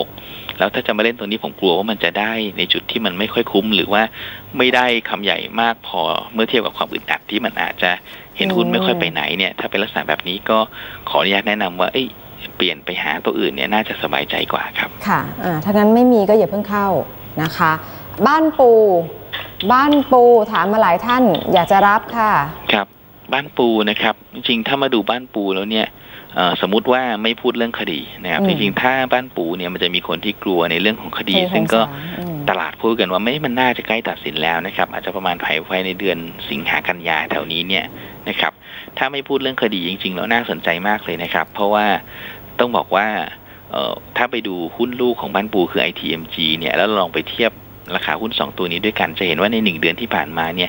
46แล้วถ้าจะมาเล่นตรงนี้ผมกลัวว่ามันจะได้ในจุดที่มันไม่ค่อยคุ้มหรือว่าไม่ได้คำใหญ่มากพอเมื่อเทียบกับความอึดอัดที่มันอาจจะเห็นหุ้นไม่ค่อยไปไหนเนี่ยถ้าเป็นลักษณะแบบนี้ก็ขออนุญาตแนะนำว่าเปลี่ยนไปหาตัวอื่นเนี่ยน่าจะสบายใจกว่าครับค่ะถ้างั้นไม่มีก็อย่าเพิ่งเข้านะคะบ้านปูถามมาหลายท่านอยากจะรับค่ะครับบ้านปูนะครับจริงๆถ้ามาดูบ้านปูแล้วเนี่ยสมมุติว่าไม่พูดเรื่องคดีนะครับจริงๆถ้าบ้านปูเนี่ยมันจะมีคนที่กลัวในเรื่องของคดีซึ่งก็ตลาดพูดกันว่ามันน่าจะใกล้ตัดสินแล้วนะครับอาจจะประมาณภายในเดือนสิงหากันยาแถวนี้เนี่ยนะครับถ้าไม่พูดเรื่องคดีจริงๆแล้วน่าสนใจมากเลยนะครับเพราะว่าต้องบอกว่าถ้าไปดูหุ้นลูกของบ้านปูคือ ITMG เนี่ยแล้วลองไปเทียบราคาหุ้น2ตัวนี้ด้วยกันจะเห็นว่าใน1เดือนที่ผ่านมาเนี่ย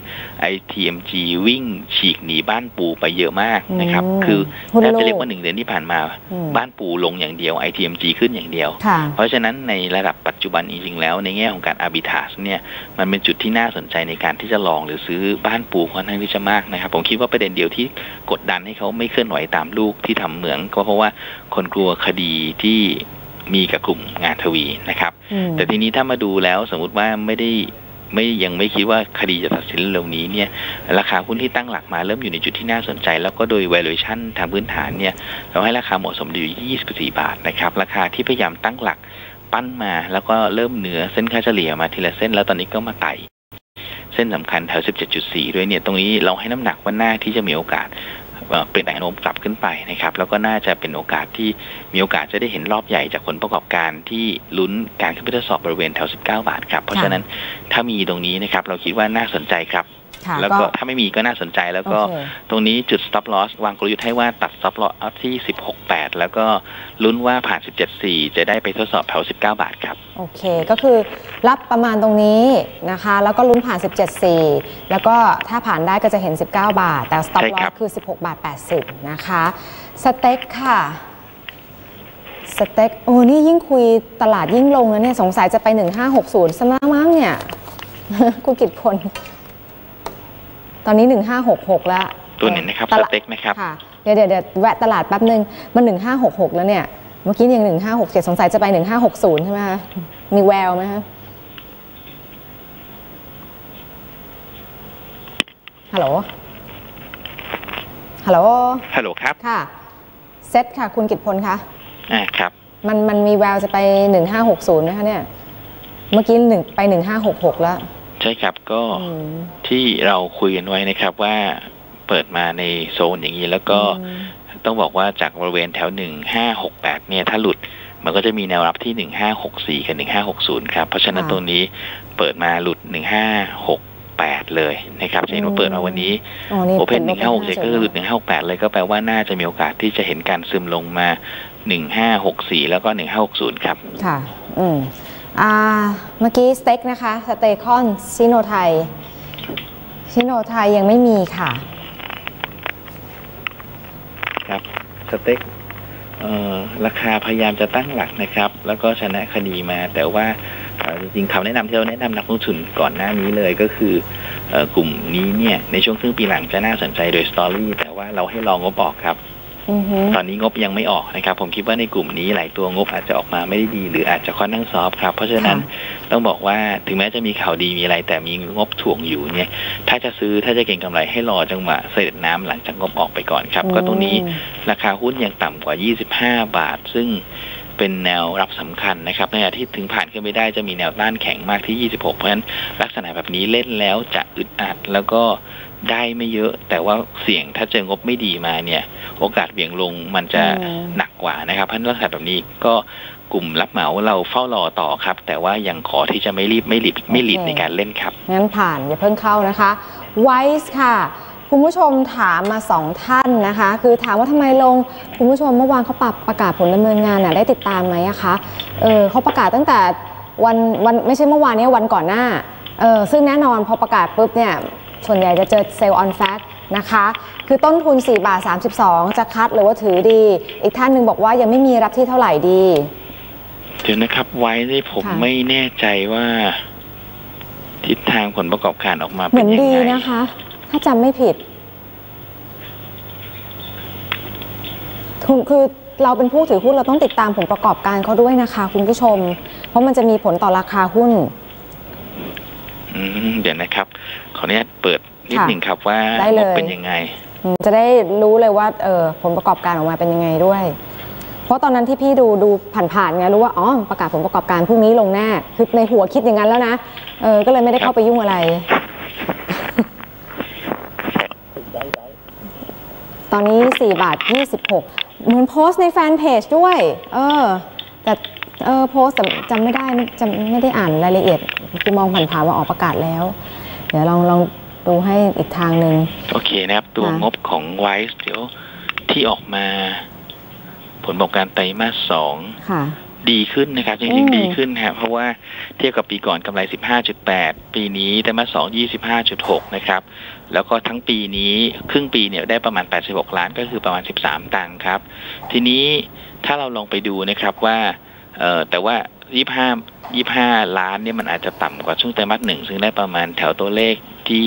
ITMG วิ่งฉีกหนีบ้านปูไปเยอะมากนะครับคือแทบจะเรียกว่า1เดือนที่ผ่านมาบ้านปูลงอย่างเดียว ITMG ขึ้นอย่างเดียวเพราะฉะนั้นในระดับปัจจุบันจริงๆแล้วในแง่ของการ arbitrage เนี่ยมันเป็นจุดที่น่าสนใจในการที่จะลองหรือซื้อบ้านปูค่อนข้างที่จะมากนะครับผมคิดว่าประเด็นเดียวที่กดดันให้เขาไม่เคลื่อนไหวตามลูกที่ทำเหมืองก็เพราะว่าคนกลัวคดีที่มีกับกลุ่มงานทวีนะครับแต่ทีนี้ถ้ามาดูแล้วสมมุติว่ายังไม่คิดว่าคดีจะตัดสินเร็วนี้เนี่ยราคาหุ้นที่ตั้งหลักมาเริ่มอยู่ในจุดที่น่าสนใจแล้วก็โดย valuation ทางพื้นฐานเนี่ยเราให้ราคาเหมาะสมอยู่24 บาทนะครับราคาที่พยายามตั้งหลักปั้นมาแล้วก็เริ่มเหนือเส้นค่าเฉลี่ยมาทีละเส้นแล้วตอนนี้ก็มาไต่เส้นสำคัญแถว 17.4 ด้วยเนี่ยตรงนี้เราให้น้ำหนักว่าหน้าที่จะมีโอกาสเปลี่ยนแนวโน้มกลับขึ้นไปนะครับแล้วก็น่าจะเป็นโอกาสที่มีโอกาสจะได้เห็นรอบใหญ่จากผลประกอบการที่ลุ้นการขึ้นไปทดสอบบริเวณแถว19 บาทครับเพราะฉะนั้นถ้ามีตรงนี้นะครับเราคิดว่าน่าสนใจครับแล้วก็ถ้าไม่มีก็น่าสนใจแล้วก็ตรงนี้จุด stop loss วางกลยุทธ์ให้ว่าตัด stop loss ที่ 16.8 แล้วก็ลุ้นว่าผ่าน 17.4 จะได้ไปทดสอบแถว19 บาทครับโอเคก็คือรับประมาณตรงนี้นะคะแล้วก็ลุ้นผ่าน 17.4 แล้วก็ถ้าผ่านได้ก็จะเห็น19 บาทแต่ stop loss คือ 16.80 บาทนะคะสเต็กค่ะสเต็กนี่ยิ่งคุยตลาดยิ่งลงแล้วเนี่ยสงสัยจะไป1560ซะมั้งเนี่ยคุณกิตพลตอนนี้1566แล้วตัวไหนนะครับสเต็กนะครับค่ะเดี๋ยวแวะตลาดแป๊บนึงมัน1566แล้วเนี่ยเมื่อกี้ยัง1567สงสัยจะไป1560ใช่ไหมคะมีแววไหมคะฮัลโหลครับค่ะเซตค่ะคุณกิตพลคะครับมันมีแววจะไป1560นะคะเนี่ยเมื่อกี้ไป1566แล้วใช่ครับก็ที่เราคุยกันไว้นะครับว่าเปิดมาในโซนอย่างนี้แล้วก็ต้องบอกว่าจากบริเวณแถว1568เนี่ยถ้าหลุดมันก็จะมีแนวรับที่1564กับ1560ครับเพราะฉะนั้นตรงนี้เปิดมาหลุด1568เลยนะครับจะเห็นว่าเปิดมาวันนี้โอเพน1567ก็คือหลุด1568เลยก็แปลว่าน่าจะมีโอกาสที่จะเห็นการซึมลงมา1564แล้วก็1560ครับค่ะเมื่อกี้สเต็กนะคะสเตคอนซิโนไทยยังไม่มีค่ะครับสเต็กราคาพยายามจะตั้งหลักนะครับแล้วก็ชนะคดีมาแต่ว่าจริงๆคำแนะนำที่เราแนะนำนักลงทุนก่อนหน้านี้เลยก็คือกลุ่มนี้เนี่ยในช่วงครึ่งปีหลังจะน่าสนใจโดยสตอรี่แต่ว่าเราให้ลองงบออกครับตอนนี้งบยังไม่ออกนะครับผมคิดว่าในกลุ่มนี้หลายตัวงบอาจจะออกมาไม่ได้ดีหรืออาจจะค่อนข้างซอฟครับเพราะฉะนั้นต้องบอกว่าถึงแม้จะมีข่าวดีมีอะไรแต่มีงบถ่วงอยู่เนี่ยถ้าจะซื้อถ้าจะเก็งกำไรให้รอจังหวะเสด็จน้ำหลังจากงบออกไปก่อนครับก็ตรงนี้ราคาหุ้นยังต่ำกว่า25 บาทซึ่งเป็นแนวรับสำคัญนะครับในอาทิตย์ถึงผ่านขึ้นไปได้จะมีแนวต้านแข็งมากที่26เพราะฉะนั้นลักษณะแบบนี้เล่นแล้วจะอึดอัดแล้วก็ได้ไม่เยอะแต่ว่าเสี่ยงถ้าเจองบไม่ดีมาเนี่ยโอกาสเบี่ยงลงมันจะหนักกว่านะครับเพราะลักษณะแบบนี้ก็กลุ่มรับเหมาเราเฝ้ารอต่อครับแต่ว่ายังขอที่จะไม่รีบในการเล่นครับงั้นผ่านอย่าเพิ่งเข้านะคะไวซ์ค่ะคุณผู้ชมถามมา2ท่านนะคะคือถามว่าทำไมลงคุณผู้ชมเมื่อวานเขาประกาศผลดำเนินงานน่ะได้ติดตามไหมอะคะเขาประกาศตั้งแต่วันไม่ใช่เมื่อวานนี้วันก่อนหน้าซึ่งแน่นอนพอประกาศปุ๊บเนี่ยส่วนใหญ่จะเจอเซลล์ออนแฟกต์นะคะคือต้นทุน4.32 บาทจะคัดหรือว่าถือดีอีกท่านหนึ่งบอกว่ายังไม่มีรับที่เท่าไหร่ดีเดี๋ยวนะครับไว้ที่ผมไม่แน่ใจว่าทิศทางผลประกอบการออกมาเป็นยังไงเหมือนดีนะคะถ้าจำไม่ผิดคือเราเป็นผู้ถือหุ้นเราต้องติดตามผลประกอบการเขาด้วยนะคะคุณผู้ชมเพราะมันจะมีผลต่อราคาหุ้นเดี๋ยวนะครับขออนุญาตเปิดนิดหนึ่งครับว่าเป็นยังไงจะได้รู้เลยว่าผลประกอบการออกมาเป็นยังไงด้วยเพราะตอนนั้นที่พี่ดูผ่านๆไงรู้ว่าประกาศผลประกอบการพรุ่งนี้ลงแน่คือในหัวคิดอย่างนั้นแล้วนะก็เลยไม่ได้เข้าไปยุ่งอะไรตอนนี้4.26 บาทเหมือนโพสต์ในแฟนเพจด้วยแต่โพสต์จำไม่ได้อ่านรายละเอียดคือมองผ่านๆว่าออกประกาศแล้วเดี๋ยวลองดูให้อีกทางหนึ่งโอเคนะครับตัวงบของไวซ์เดี๋ยวที่ออกมาผลประกอบการไตรมาส2ดีขึ้นนะครับจริงๆดีขึ้นครับเพราะว่าเทียบกับปีก่อนกำไร 15.8 ปีนี้ไตรมาส2 25.6 นะครับแล้วก็ทั้งปีนี้ครึ่งปีเนี่ยได้ประมาณ86 ล้านก็คือประมาณ13 ตังค์ครับทีนี้ถ้าเราลองไปดูนะครับว่าแต่ว่า25 ล้านเนี่ยมันอาจจะต่ำกว่าช่วงไตรมาส1ซึ่งได้ประมาณแถวตัวเลขที่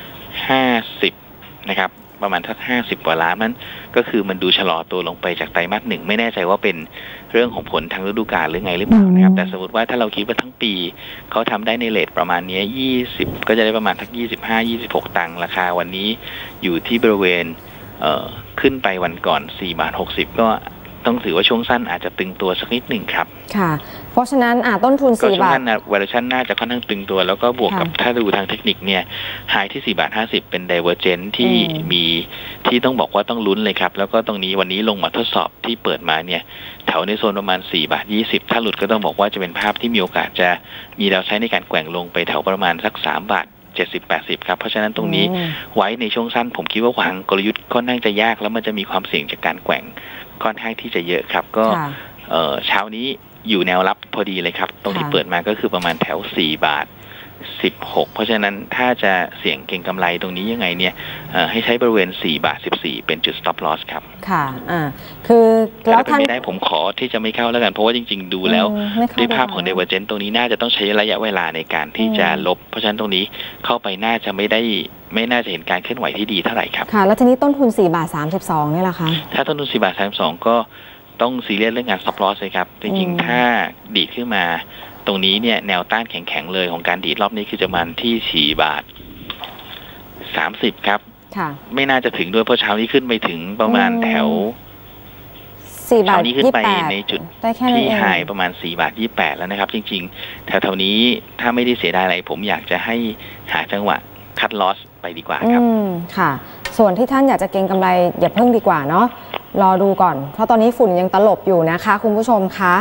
50นะครับประมาณทัก50 กว่าล้านนั้นก็คือมันดูชะลอตัวลงไปจากไตรมาส1ไม่แน่ใจว่าเป็นเรื่องของผลทางฤดูกาลหรือไงหรือเปล่านะครับแต่สมมติว่าถ้าเราคิดว่าทั้งปีเขาทำได้ในเรทประมาณนี้20ก็จะได้ประมาณทัก25-26 ตังค์ราคาวันนี้อยู่ที่บริเวณขึ้นไปวันก่อน4.60 บาทก็ต้องถือว่าช่วงสั้นอาจจะตึงตัวสักนิดหนึ่งครับค่ะเพราะฉะนั้นต้นทุน4 บาทก็ช่วงนั้นvaluationน่าจะค่อนข้างตึงตัวแล้วก็บวกกับถ้าดูทางเทคนิคเนี่ยไฮที่4.50 บาทเป็น divergent ที่มีที่ต้องบอกว่าต้องลุ้นเลยครับแล้วก็ตรงนี้วันนี้ลงมาทดสอบที่เปิดมาเนี่ยแถวในโซนประมาณ4.20 บาทถ้าหลุดก็ต้องบอกว่าจะเป็นภาพที่มีโอกาสจะมีแนวใช้ในการแกว่งลงไปแถวประมาณสัก3.70 บาทครับเพราะฉะนั้นตรงนี้ไว้ในช่วงสั้นผมคิดว่าวางกลยุทธ์ค่อนข้างจะยากแล้วมันจะมีความเสี่ยงจากการแกว่งค่อนข้างที่จะเยอะครับก็เช้านี้อยู่แนวรับพอดีเลยครับตรงที่เปิดมาก็คือประมาณแถว4.16 บาทเพราะฉะนั้นถ้าจะเสี่ยงเก็งกำไรตรงนี้ยังไงเนี่ยให้ใช้บริเวณ4.14 บาทเป็นจุด stop loss ครับค่ะคือแล้วถ้าไม่ได้ผมขอที่จะไม่เข้าแล้วกันเพราะว่าจริงๆดูแล้วด้วยภาพของ divergent ตรงนี้น่าจะต้องใช้ระยะเวลาในการที่จะลบเพราะฉะนั้นตรงนี้เข้าไปน่าจะไม่น่าจะเห็นการเคลื่อนไหวที่ดีเท่าไหร่ครับค่ะแล้วทีนี้ต้นทุน4.32 บาทนี่แหละคะถ้าต้นทุน4.32 บาทก็ต้องซีเรียสเรื่องงาน stop loss เลยครับจริงๆถ้าดีดขึ้นมาตรงนี้เนี่ยแนวต้านแข็งๆเลยของการดีดรอบนี้คือจะมันที่4.30 บาทครับไม่น่าจะถึงด้วยเพราะเช้านี้ขึ้นไปถึงประมาณแถว 4 บาทนี้ขึ้นไปในจุดที่หายประมาณ4 บาท 28แล้วนะครับจริงๆแถวๆนี้ถ้าไม่ได้เสียดายอะไรผมอยากจะให้หาจังหวะคัดลอสไปดีกว่าครับค่ะส่วนที่ท่านอยากจะเก็งกำไรอย่าเพิ่งดีกว่าเนาะรอดูก่อนเพราะตอนนี้ฝุ่นยังตลบอยู่นะคะคุณผู้ชมคะ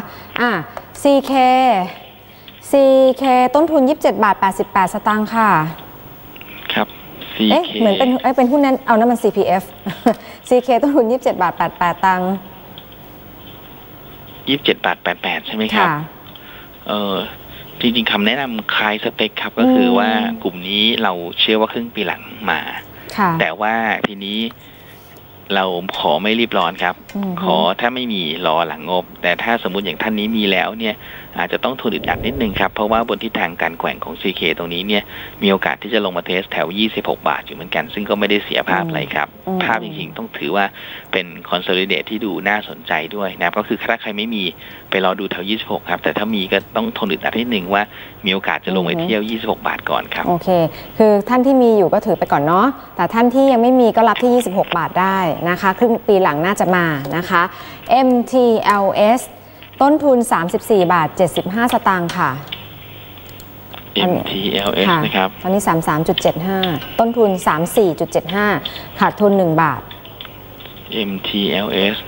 CK ต้นทุน27 บาท 88 สตางค์ค่ะครับ CK เหมือนเป็นหุ้นนั้นเอานั้นมัน CPF CK ต้นทุน27 บาท 88 ตังค์ 27 บาท 88ใช่ไหมครับจริงๆคำแนะนำคล้ายสเต็กครับก็คือว่ากลุ่มนี้เราเชื่อว่าครึ่งปีหลังมาแต่ว่าทีนี้เราขอไม่รีบร้อนครับขอถ้าไม่มีรอหลังงบแต่ถ้าสมมุติอย่างท่านนี้มีแล้วเนี่ยอาจจะต้องทุนอึดอัดนิดนึงครับเพราะว่าบนทิศทางการแกว่งของ CK ตรงนี้เนี่ยมีโอกาสที่จะลงมาเทสแถว26 บาทอยู่เหมือนกันซึ่งก็ไม่ได้เสียภาพอะไรครับภาพจริงๆต้องถือว่าเป็น consolidate ที่ดูน่าสนใจด้วยนะครับก็คือถ้าใครไม่มีไปรอดูแถว26ครับแต่ถ้ามีก็ต้องทนอึดอัดนิดนึงว่ามีโอกาสจะลงไปเที่ยว26 บาทก่อนครับโอเคคือท่านที่มีอยู่ก็ถือไปก่อนเนาะแต่ท่านที่ยังไม่มีก็รับที่26 บาทได้นะคะครึ่งปีหลังน่าจะมานะคะ MTLS ต้นทุน34 บาท 75 สตางค์ค่ะ MTLS นะครับตอนนี้ 33.75 ต้นทุน 34.75 ขาดทุน1 บาท MTLS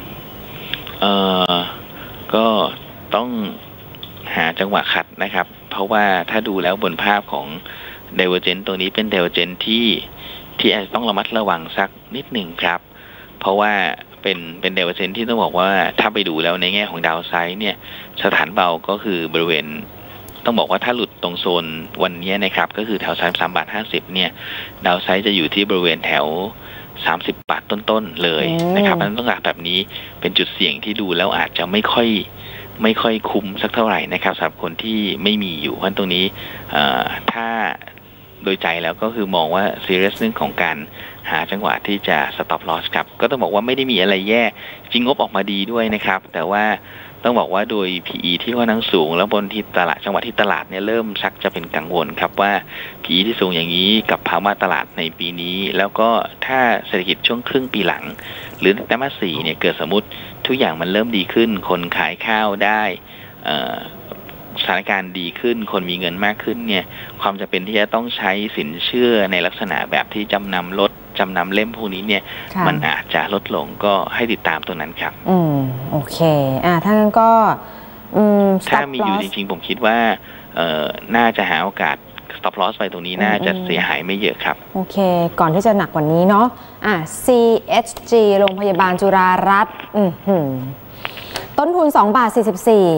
ก็ต้องหาจังหวะขัดนะครับเพราะว่าถ้าดูแล้วบนภาพของ Divergence ตัวนี้เป็น Divergence ที่อาจจะต้องระมัดระวังสักนิดหนึ่งครับเพราะว่าเป็นDivergenceที่ต้องบอกว่าถ้าไปดูแล้วในแง่ของดาวไซด์เนี่ยสถานเบาก็คือบริเวณต้องบอกว่าถ้าหลุดตรงโซนวันนี้นะครับก็คือแถว3 บาท 50เนี่ยดาวไซด์จะอยู่ที่บริเวณแถว30 บาทต้นๆเลยนะครับมันต้องแบบนี้เป็นจุดเสี่ยงที่ดูแล้วอาจจะไม่ค่อยคุ้มสักเท่าไหร่นะครับสำหรับคนที่ไม่มีอยู่เพราะตรงนี้ถ้าโดยใจแล้วก็คือมองว่า serious เรื่องของการหาจังหวะที่จะ stop loss ครับก็ต้องบอกว่าไม่ได้มีอะไรแย่จริงงบออกมาดีด้วยนะครับแต่ว่าต้องบอกว่าโดย PE ที่ค่อนข้างสูงแล้วบนที่ตลาดจังหวะที่ตลาดเนี่ยเริ่มชักจะเป็นกังวลครับว่า PE ที่สูงอย่างนี้กับภาวะตลาดในปีนี้แล้วก็ถ้าเศรษฐกิจช่วงครึ่งปีหลังหรือไตรมาส 4เนี่ยเกิดสมมุติทุกอย่างมันเริ่มดีขึ้นคนขายข้าวได้สถานการณ์ดีขึ้นคนมีเงินมากขึ้นเนี่ยความจำเป็นที่จะต้องใช้สินเชื่อในลักษณะแบบที่จำนำรถจำนำเล่มพวกนี้เนี่ยมันอาจจะลดลงก็ให้ติดตามตัวนั้นครับโอเคถ้างั้นก็ถ้ามีอยู่จริงๆผมคิดว่าน่าจะหาโอกาส stop loss ไปตรงนี้น่าจะเสียหายไม่เยอะครับโอเคก่อนที่จะหนักกว่านี้เนาะCHG โรงพยาบาลจุฬารัตน์ต้นทุน2 บาท 44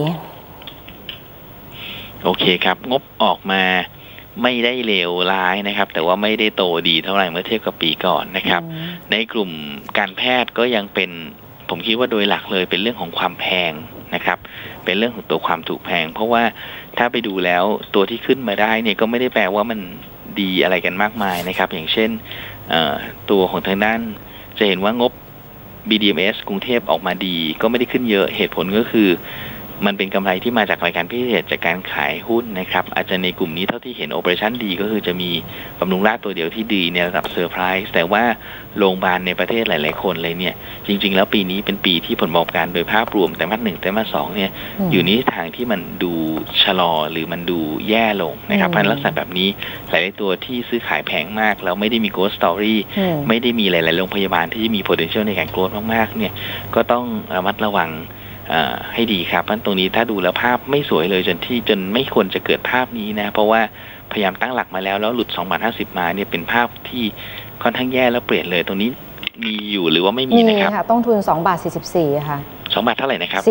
โอเคครับงบออกมาไม่ได้เลวร้ายนะครับแต่ว่าไม่ได้โตดีเท่าไหร่เมื่อเทียบกับปีก่อนนะครับในกลุ่มการแพทย์ก็ยังเป็นผมคิดว่าโดยหลักเลยเป็นเรื่องของความแพงนะครับเป็นเรื่องของตัวความถูกแพงเพราะว่าถ้าไปดูแล้วตัวที่ขึ้นมาได้เนี่ยก็ไม่ได้แปลว่ามันดีอะไรกันมากมายนะครับอย่างเช่นตัวของทางด้านจะเห็นว่างบ BDMs กรุงเทพออกมาดีก็ไม่ได้ขึ้นเยอะเหตุผลก็คือมันเป็นกำไรที่มาจากรายการพิเศษจากการขายหุ้นนะครับอาจจะในกลุ่มนี้เท่าที่เห็นโอเปอเรชั่นดีก็คือจะมีบำรุงราษฎร์ตัวเดียวที่ดีในระดับเซอร์ไพรส์แต่ว่าโรงพยาบาลในประเทศหลายๆคนเลยเนี่ยจริงๆแล้วปีนี้เป็นปีที่ผลประกอบการโดยภาพรวมไตรมาส 1ไตรมาส 2เนี่ยอยู่ในทางที่มันดูชะลอหรือมันดูแย่ลงนะครับเพราะลักษณะแบบนี้หลายๆตัวที่ซื้อขายแพงมากแล้วไม่ได้มี growth story ไม่ได้มีหลายๆโรงพยาบาลที่มี potential ในการ growth มากๆเนี่ยก็ต้องระมัดระวังให้ดีครับเพราะตรงนี้ถ้าดูแล้วภาพไม่สวยเลยจนไม่ควรจะเกิดภาพนี้นะเพราะว่าพยายามตั้งหลักมาแล้วหลุด2 บาท 50มาเนี่ยเป็นภาพที่ค่อนข้างแย่แล้วเปลี่ยนเลยตรงนี้มีอยู่หรือว่าไม่มีนะครับค่ะต้นทุน2 บาท 44ค่ะ 2 บาทเท่าไหร่นะครับ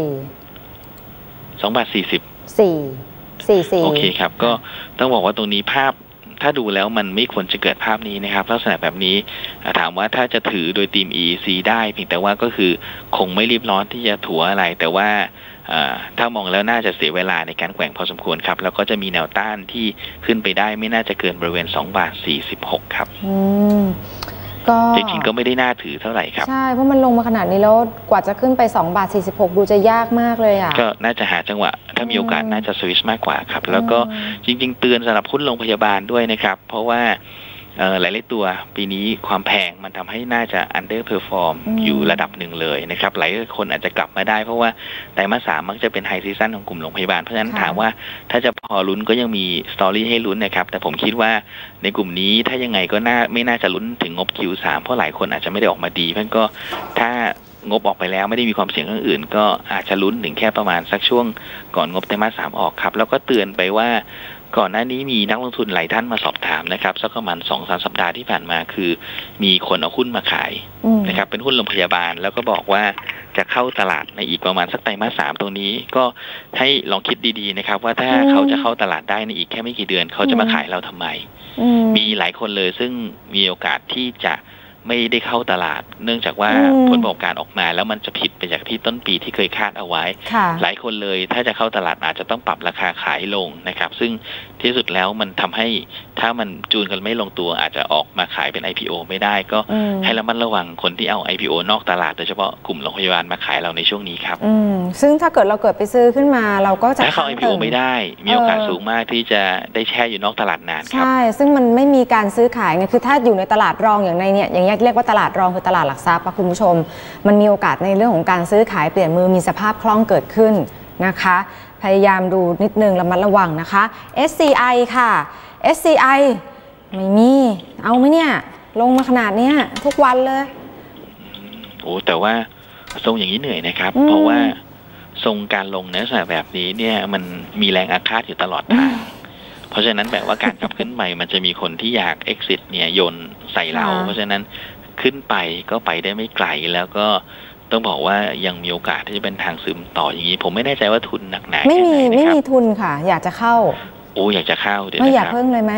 44 2 บาท 44 โอเคครับก็ต้องบอกว่าตรงนี้ภาพถ้าดูแล้วมันไม่ควรจะเกิดภาพนี้นะครับลักษณะแบบนี้ถามว่าถ้าจะถือโดยทีม EC ได้เพียงแต่ว่าก็คือคงไม่รีบร้อนที่จะถัวอะไรแต่ว่าถ้ามองแล้วน่าจะเสียเวลาในการแกว่งพอสมควรครับแล้วก็จะมีแนวต้านที่ขึ้นไปได้ไม่น่าจะเกินบริเวณ2 บาท 46ครับก็จริงๆก็ไม่ได้น่าถือเท่าไหร่ครับใช่เพราะมันลงมาขนาดนี้แล้วกว่าจะขึ้นไป2 บาท 46ดูจะยากมากเลยอ่ะก็น่าจะหาจังหวะถ้ามีโอกาสน่าจะสวิชมากกว่าครับแล้วก็จริงๆเตือนสำหรับหุ้นโรงพยาบาลด้วยนะครับเพราะว่าหลายๆตัวปีนี้ความแพงมันทำให้น่าจะ underperform อยู่ระดับหนึ่งเลยนะครับหลายคนอาจจะกลับมาได้เพราะว่าไตรมาส 3มักจะเป็นไฮซีซั่นของกลุ่มโรงพยาบาลเพราะฉะนั้นถามว่าถ้าจะพอลุ้นก็ยังมีสตอรี่ให้ลุ้นนะครับแต่ผมคิดว่าในกลุ่มนี้ถ้ายังไงก็ไม่น่าจะลุ้นถึงงบ Q3 เพราะหลายคนอาจจะไม่ได้ออกมาดีเพราะฉะนั้นก็ถ้างบออกไปแล้วไม่ได้มีความเสี่ยงอื่นก็อาจจะลุ้นถึงแค่ประมาณสักช่วงก่อนงบไตรมาส 3ออกครับแล้วก็เตือนไปว่าก่อนหน้านี้มีนักลงทุนหลายท่านมาสอบถามนะครับสักประมาณ 2-3 สัปดาห์ที่ผ่านมาคือมีคนเอาหุ้นมาขายนะครับเป็นหุ้นโรงพยาบาลแล้วก็บอกว่าจะเข้าตลาดในอีกประมาณสักไตรมาส 3ตรงนี้ก็ให้ลองคิดดีๆนะครับว่าถ้าเขาจะเข้าตลาดได้ในอีกแค่ไม่กี่เดือนเขาจะมาขายเราทำไมมีหลายคนเลยซึ่งมีโอกาสที่จะไม่ได้เข้าตลาดเนื่องจากว่าผลประกอบการออกมาแล้วมันจะผิดไปจากที่ต้นปีที่เคยคาดเอาไว้หลายคนเลยถ้าจะเข้าตลาดอาจจะต้องปรับราคาขายลงนะครับซึ่งที่สุดแล้วมันทำให้ถ้ามันจูนกันไม่ลงตัวอาจจะออกมาขายเป็น IPO ไม่ได้ก็ให้ระมัดระวังคนที่เอา IPO นอกตลาดโดยเฉพาะกลุ่มโรงพยาบาลมาขายเราในช่วงนี้ครับซึ่งถ้าเกิดเราเกิดไปซื้อขึ้นมาเราก็จะถ้าเข้า IPO ไม่ได้มีโอกาสสูงมากที่จะได้แช่อยู่นอกตลาดนานครับใช่ซึ่งมันไม่มีการซื้อขายไงคือถ้าอยู่ในตลาดรองอย่างในเนี่ยอย่างเรียกว่าตลาดรองคือตลาดหลักทรัพย์คุณผู้ชมมันมีโอกาสในเรื่องของการซื้อขายเปลี่ยนมือมีสภาพคล่องเกิดขึ้นนะคะพยายามดูนิดนึงระมัดระวังนะคะ SCI ค่ะ SCI ไม่มีเอาไหมเนี่ยลงมาขนาดนี้ทุกวันเลยโอ้แต่ว่าทรงอย่างนี้เหนื่อยนะครับเพราะว่าทรงการลงในลักษณะแบบนี้เนี่ยมันมีแรงอาฆาตอยู่ตลอดทางเพราะฉะนั้นแบบว่าการขับขึ้นใหม่มันจะมีคนที่อยาก exit เนี่ยโยนใส่เราเพราะฉะนั้นขึ้นไปก็ไปได้ไม่ไกลแล้วก็ต้องบอกว่ายังมีโอกาสที่จะเป็นทางซึมต่ออย่างนี้ผมไม่แน่ใจว่าทุนหนักหนาไม่มีทุนค่ะอยากจะเข้าอยากจะเข้าเดี๋ยวนะครับอยากเพิ่มเลยไหม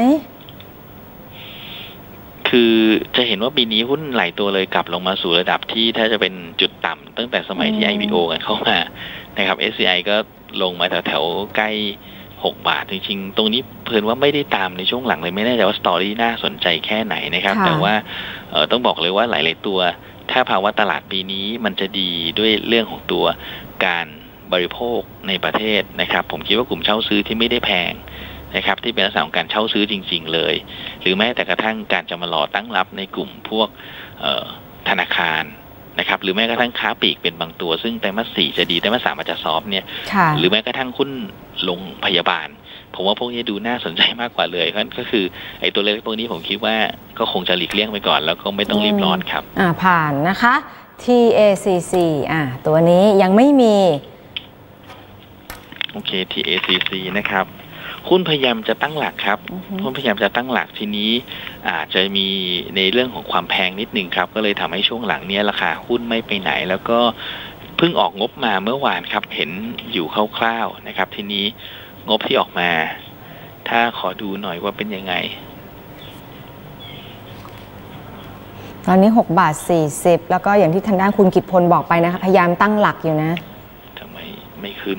คือจะเห็นว่าปีนี้หุ้นหลายตัวเลยกลับลงมาสู่ระดับที่ถ้าจะเป็นจุดต่ำตั้งแต่สมัยที่ IPO กันเข้ามานะครับ SCI ก็ลงมาแถวใกล้6 บาทจริงๆตรงนี้เพิ่นว่าไม่ได้ตามในช่วงหลังเลยไม่แน่ใจว่าสตอรี่น่าสนใจแค่ไหนนะครับแต่ว่าต้องบอกเลยว่าหลายๆตัวถ้าภาวะตลาดปีนี้มันจะดีด้วยเรื่องของตัวการบริโภคในประเทศนะครับผมคิดว่ากลุ่มเช่าซื้อที่ไม่ได้แพงนะครับที่เป็นลักษณะของการเช่าซื้อจริงๆเลยหรือแม้แต่กระทั่งการจะมารอตั้งรับในกลุ่มพวกธนาคารนะครับหรือแม้กระทั่งค้าปลีกเป็นบางตัวซึ่งไตรมาส 4จะดีไตรมาส 3อาจจะซอฟต์เนี่ยหรือแม้กระทั่งหุ้นโรงพยาบาลผมว่าพวกนี้ดูน่าสนใจมากกว่าเลยเพราะก็คือไอ้ตัวเลขพวกนี้ผมคิดว่าก็คงจะหลีกเลี่ยงไปก่อนแล้วก็ไม่ต้องรีบร้อนครับผ่านนะคะ TACC ตัวนี้ยังไม่มีโอเค TACC นะครับหุ้นพยายามจะตั้งหลักครับหุ้นพยายามจะตั้งหลักทีนี้อาจจะมีในเรื่องของความแพงนิดนึงครับก็เลยทำให้ช่วงหลังนี้ราคาหุ้นไม่ไปไหนแล้วก็เพิ่งออกงบมาเมื่อวานครับเห็นอยู่คร่าวๆนะครับทีนี้งบที่ออกมาถ้าขอดูหน่อยว่าเป็นยังไงตอนนี้6 บาท 40แล้วก็อย่างที่ทางด้านคุณกิตพลบอกไปนะคะพยายามตั้งหลักอยู่นะทำไมไม่ขึ้น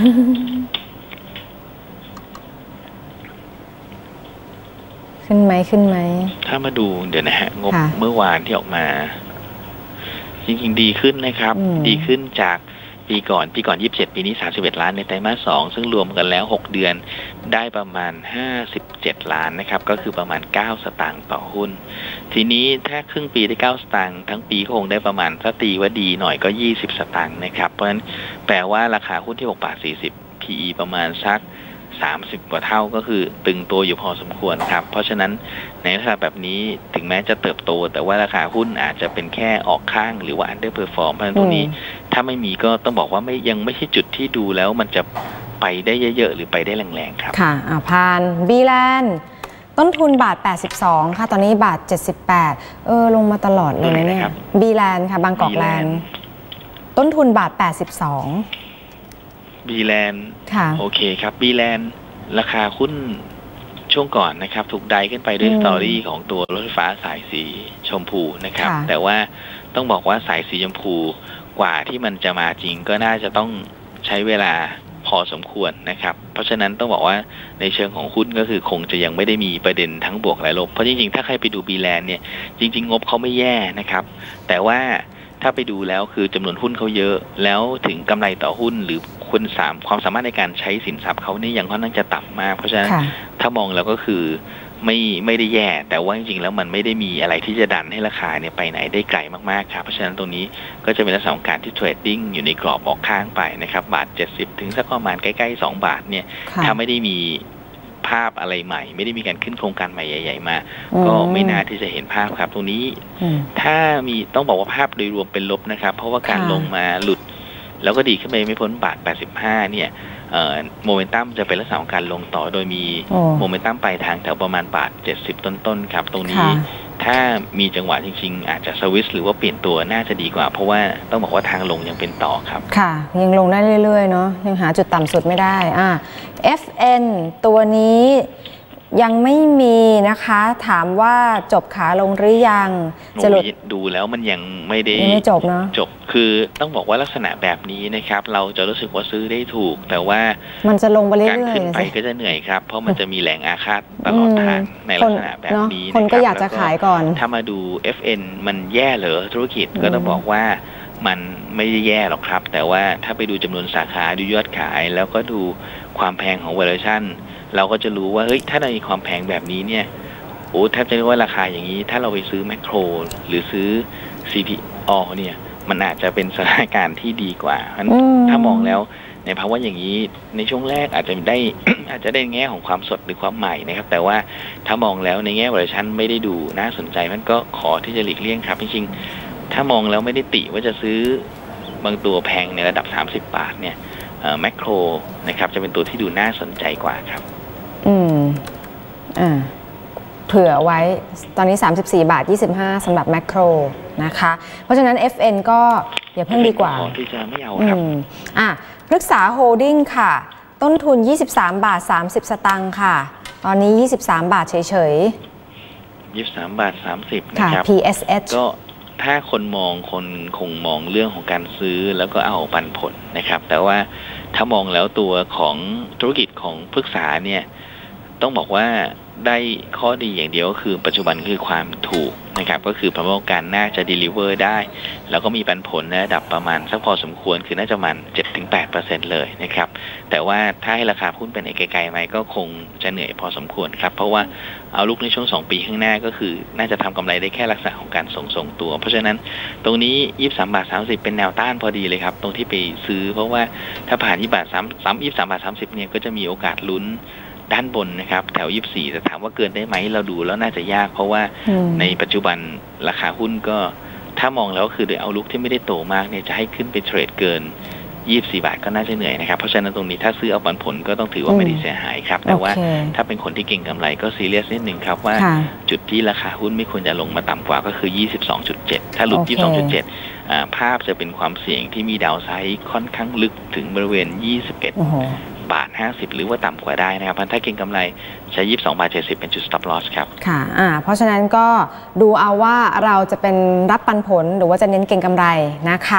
ขึ้นไหมถ้ามาดูเดี๋ยวนะฮะงบเมื่อวานที่ออกมาจริงๆดีขึ้นนะครับดีขึ้นจากปีก่อน27ปีนี้31ล้านในไตรมาส 2ซึ่งรวมกันแล้ว6เดือนได้ประมาณ57ล้านนะครับก็คือประมาณ9สตางค์ต่อหุ้นทีนี้ถ้าครึ่งปีได้9สตางค์ทั้งปีคงได้ประมาณถ้าตีว่าดีหน่อยก็20สตางค์นะครับเพราะฉะนั้นแปลว่าราคาหุ้นที่6 บาท 40 PE ประมาณสัก30 กว่าเท่าก็คือตึงตัวอยู่พอสมควรครับเพราะฉะนั้นในลักษณะแบบนี้ถึงแม้จะเติบโตแต่ว่าราคาหุ้นอาจจะเป็นแค่ออกข้างหรือว่า underperform เพราะฉะนั้นตรงนี้ถ้าไม่มีก็ต้องบอกว่ายังไม่ใช่จุดที่ดูแล้วมันจะไปได้เยอะๆหรือไปได้แรงๆครับค่ะผ่าน B-Land ต้นทุนบาท82ค่ะตอนนี้บาท78ลงมาตลอดเลยเนี่ย B-Land ค่ะบางกอกแลนด์ต้นทุนบาท82 B-Land โอเคครับ B-Land ราคาหุ้นช่วงก่อนนะครับถูกไดขึ้นไปด้วยสตอรี่ของตัวรถไฟฟ้าสายสีชมพูนะครับแต่ว่าต้องบอกว่าสายสีชมพูกว่าที่มันจะมาจริงก็น่าจะต้องใช้เวลาพอสมควรนะครับเพราะฉะนั้นต้องบอกว่าในเชิงของหุ้นก็คือคงจะยังไม่ได้มีประเด็นทั้งบวกและลบเพราะจริงๆถ้าใครไปดู B-Land เนี่ยจริงๆงบเขาไม่แย่นะครับแต่ว่าถ้าไปดูแล้วคือจำนวนหุ้นเขาเยอะแล้วถึงกำไรต่อหุ้นหรือความสามารถในการใช้สินทรัพย์เขานี่ยังค่อนข้างจะต่ำมากเพราะฉะนั้นถ้ามองแล้วก็คือไม่ได้แย่แต่ว่าจริงๆแล้วมันไม่ได้มีอะไรที่จะดันให้ราคาเนี่ยไปไหนได้ไกลมากๆครับเพราะฉะนั้นตรงนี้ก็จะเป็นลักษณะของการที่เทรดดิ้งอยู่ในกรอบออกข้างไปนะครับบาท70ถึงสักประมาณใกล้ๆ2บาทเนี่ยถ้าไม่ได้มีภาพอะไรใหม่ไม่ได้มีการขึ้นโครงการใหม่ใหญ่ๆมาก็ไม่น่าที่จะเห็นภาพครับตรงนี้ถ้ามีต้องบอกว่าภาพโดยรวมเป็นลบนะครับเพราะว่าการลงมาหลุดแล้วก็ดีขึ้นไปไม่พ้นบาท85เนี่ยโมเมนตัมจะเป็นลักษณะของการลงต่อโดยมีโมเมนตัมปลายทางแถวประมาณบาท70ต้นๆครับตรงนี้ถ้ามีจังหวะจริงๆอาจจะสวิชหรือว่าเปลี่ยนตัวน่าจะดีกว่าเพราะว่าต้องบอกว่าทางลงยังเป็นต่อครับค่ะยังลงได้เรื่อยๆเนาะยังหาจุดต่ำสุดไม่ได้FN ตัวนี้ยังไม่มีนะคะถามว่าจบขาลงหรือยังจะดูแล้วมันยังไม่จบเนาะจบคือต้องบอกว่าลักษณะแบบนี้นะครับเราจะรู้สึกว่าซื้อได้ถูกแต่ว่ามันจะลงไปเรื่อยๆการขึ้นไปก็จะเหนื่อยครับเพราะมันจะมีแรงอาฆาตตลอดทางในลักษณะแบบนี้คนก็อยากจะขายก่อนถ้ามาดู FN มันแย่เหรอธุรกิจก็ต้องบอกว่ามันไม่ได้แย่หรอกครับแต่ว่าถ้าไปดูจำนวนสาขาดูยอดขายแล้วก็ดูความแพงของ valuationเราก็จะรู้ว่าเฮ้ยถ้าเรามีความแพงแบบนี้เนี่ยโอ้แทบจะเรียกว่าราคาอย่างนี้ถ้าเราไปซื้อแมคโครหรือซื้อ CPO เนี่ยมันอาจจะเป็นสถานการณ์ที่ดีกว่าถ้ามองแล้วในภาวะอย่างนี้ในช่วงแรกอาจจะได้ อาจจะได้แง่ของความสดหรือความใหม่นะครับแต่ว่าถ้ามองแล้วในแง่ valuation ไม่ได้ดูน่าสนใจมันก็ขอที่จะหลีกเลี่ยงครับจริงๆถ้ามองแล้วไม่ได้ติว่าจะซื้อบางตัวแพงในระดับ30 บาทเนี่ยแมคโครนะครับจะเป็นตัวที่ดูน่าสนใจกว่าครับเผื่อไว้ตอนนี้34 บาท 25สำหรับแมคโครนะคะเพราะฉะนั้น FN ก็อย่าเพิ่งดีกว่าที่จะไม่เอาครับพฤกษาโฮลดิ้งค่ะต้นทุน23 บาท 30 สตางค์ค่ะตอนนี้23 บาทเฉยๆ23 บาท 30นะครับ PSH ก็ถ้าคนคงมองเรื่องของการซื้อแล้วก็เอาปันผลนะครับแต่ว่าถ้ามองแล้วตัวของธุรกิจของพฤกษาเนี่ยต้องบอกว่าได้ข้อดีอย่างเดียวก็คือปัจจุบันคือความถูกนะครับก็คือประมาณการน่าจะ deliver ได้แล้วก็มีปันผลในระดับประมาณสักพอสมควรคือน่าจะประมาณ 7-8% เลยนะครับแต่ว่าถ้าให้ราคาหุ้นเป็นไกลๆไหมก็คงจะเหนื่อยพอสมควรครับเพราะว่าเอาลุกในช่วง2 ปีข้างหน้าก็คือน่าจะทำกำไรได้แค่ลักษณะของการทรงตัวเพราะฉะนั้นตรงนี้23 บาท 30เป็นแนวต้านพอดีเลยครับตรงที่ไปซื้อเพราะว่าถ้าผ่าน23 บาท 30เนี่ยก็จะมีโอกาสลุ้นด้านบนนะครับแถว24แต่ถามว่าเกินได้ไหมเราดูแล้วน่าจะยากเพราะว่าในปัจจุบันราคาหุ้นก็ถ้ามองแล้วคือโดยเอาลุกที่ไม่ได้โตมากเนี่ยจะให้ขึ้นไปเทรดเกิน24 บาทก็น่าจะเหนื่อยนะครับเพราะฉะนั้นตรงนี้ถ้าซื้อเอาปันผลก็ต้องถือว่าไม่ได้เสียหายครับแต่ว่าถ้าเป็นคนที่เก่งกำไรก็ซีเรียสนิดนึงครับว่าจุดที่ราคาหุ้นไม่ควรจะลงมาต่ำกว่าก็คือ 22.7 ถ้าหลุด 22.7 ภาพจะเป็นความเสี่ยงที่มีดาวไซด์ค่อนข้างลึกถึงบริเวณ21 บาท 50หรือว่าต่ำกว่าได้นะครับถ้าเก็งกำไรใช้22 บาท 70เป็นจุด stop loss ครับค่ะเพราะฉะนั้นก็ดูเอาว่าเราจะเป็นรับปันผลหรือว่าจะเน้นเก็งกำไรนะคะ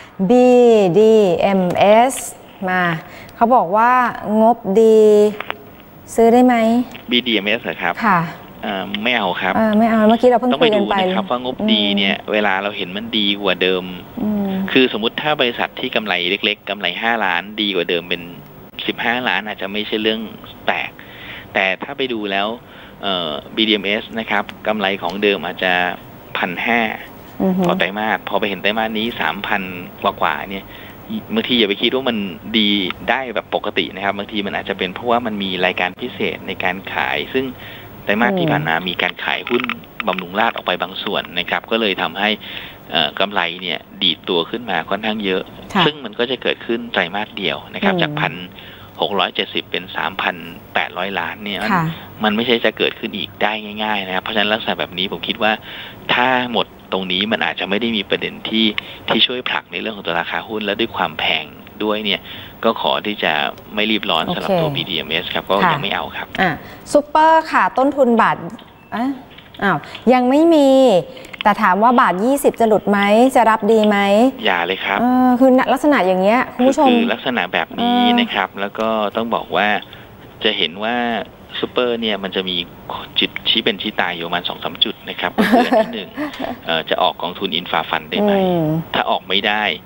BDMs มาเขาบอกว่างบดีซื้อได้ไหม BDMs เหรอครับค่ะไม่เอาครับไม่เอาเมื่อกี้เราเพิ่งคุยกันไปต้องไปดูนะครับว่างบดีเนี่ยเวลาเราเห็นมันดีกว่าเดิมคือสมมุติถ้าบริษัทที่กำไรเล็กๆกำไร5 ล้านดีกว่าเดิมเป็น15 ล้านอาจจะไม่ใช่เรื่องแปลกแต่ถ้าไปดูแล้วBDMs นะครับกำไรของเดิมอาจจะ 1,500 ต่อไตรมาสพอไปเห็นไตรมาสนี้ 3,000 กว่าเนี่ยบางทีอย่าไปคิดว่ามันดีได้แบบปกตินะครับบางทีมันอาจจะเป็นเพราะว่ามันมีรายการพิเศษในการขายซึ่งไตรมาสที่ผ่านมามีการขายหุ้นบำรุงราษฎร์ออกไปบางส่วนนะครับก็เลยทำให้กำไรเนี่ยดีดตัวขึ้นมาค่อนข้างเยอะซึ่งมันก็จะเกิดขึ้นไตรมาสเดียวนะครับจาก1,670 เป็น 3,800 ล้านเนี่ยมันไม่ใช่จะเกิดขึ้นอีกได้ง่ายๆนะครับเพราะฉะนั้นลักษณะแบบนี้ผมคิดว่าถ้าหมดตรงนี้มันอาจจะไม่ได้มีประเด็นที่ช่วยผลักในเรื่องของตัวราคาหุ้นและด้วยความแพงด้วยเนี่ยก็ขอที่จะไม่รีบร้อนสำหรับตัว BDMs ครับก็ยังไม่เอาครับซุปเปอร์ค่ะต้นทุนบาทยังไม่มีแต่ถามว่าบาท20จะหลุดไหมจะรับดีไหมอย่าเลยครับคือลักษณะอย่างเเงี้ยคุณผู้ชมคือลักษณะแบบนี้นะครับแล้วก็ต้องบอกว่าจะเห็นว่าซุปเปอร์เนี่ยมันจะมีจุดชี้เป็นชี้ตายอยู่ประมาณ 2-3 จุดนะครับก็คืออันที่1จะออกกองทุนอินฟราฟันได้ไหมถ้าออกไม่ได้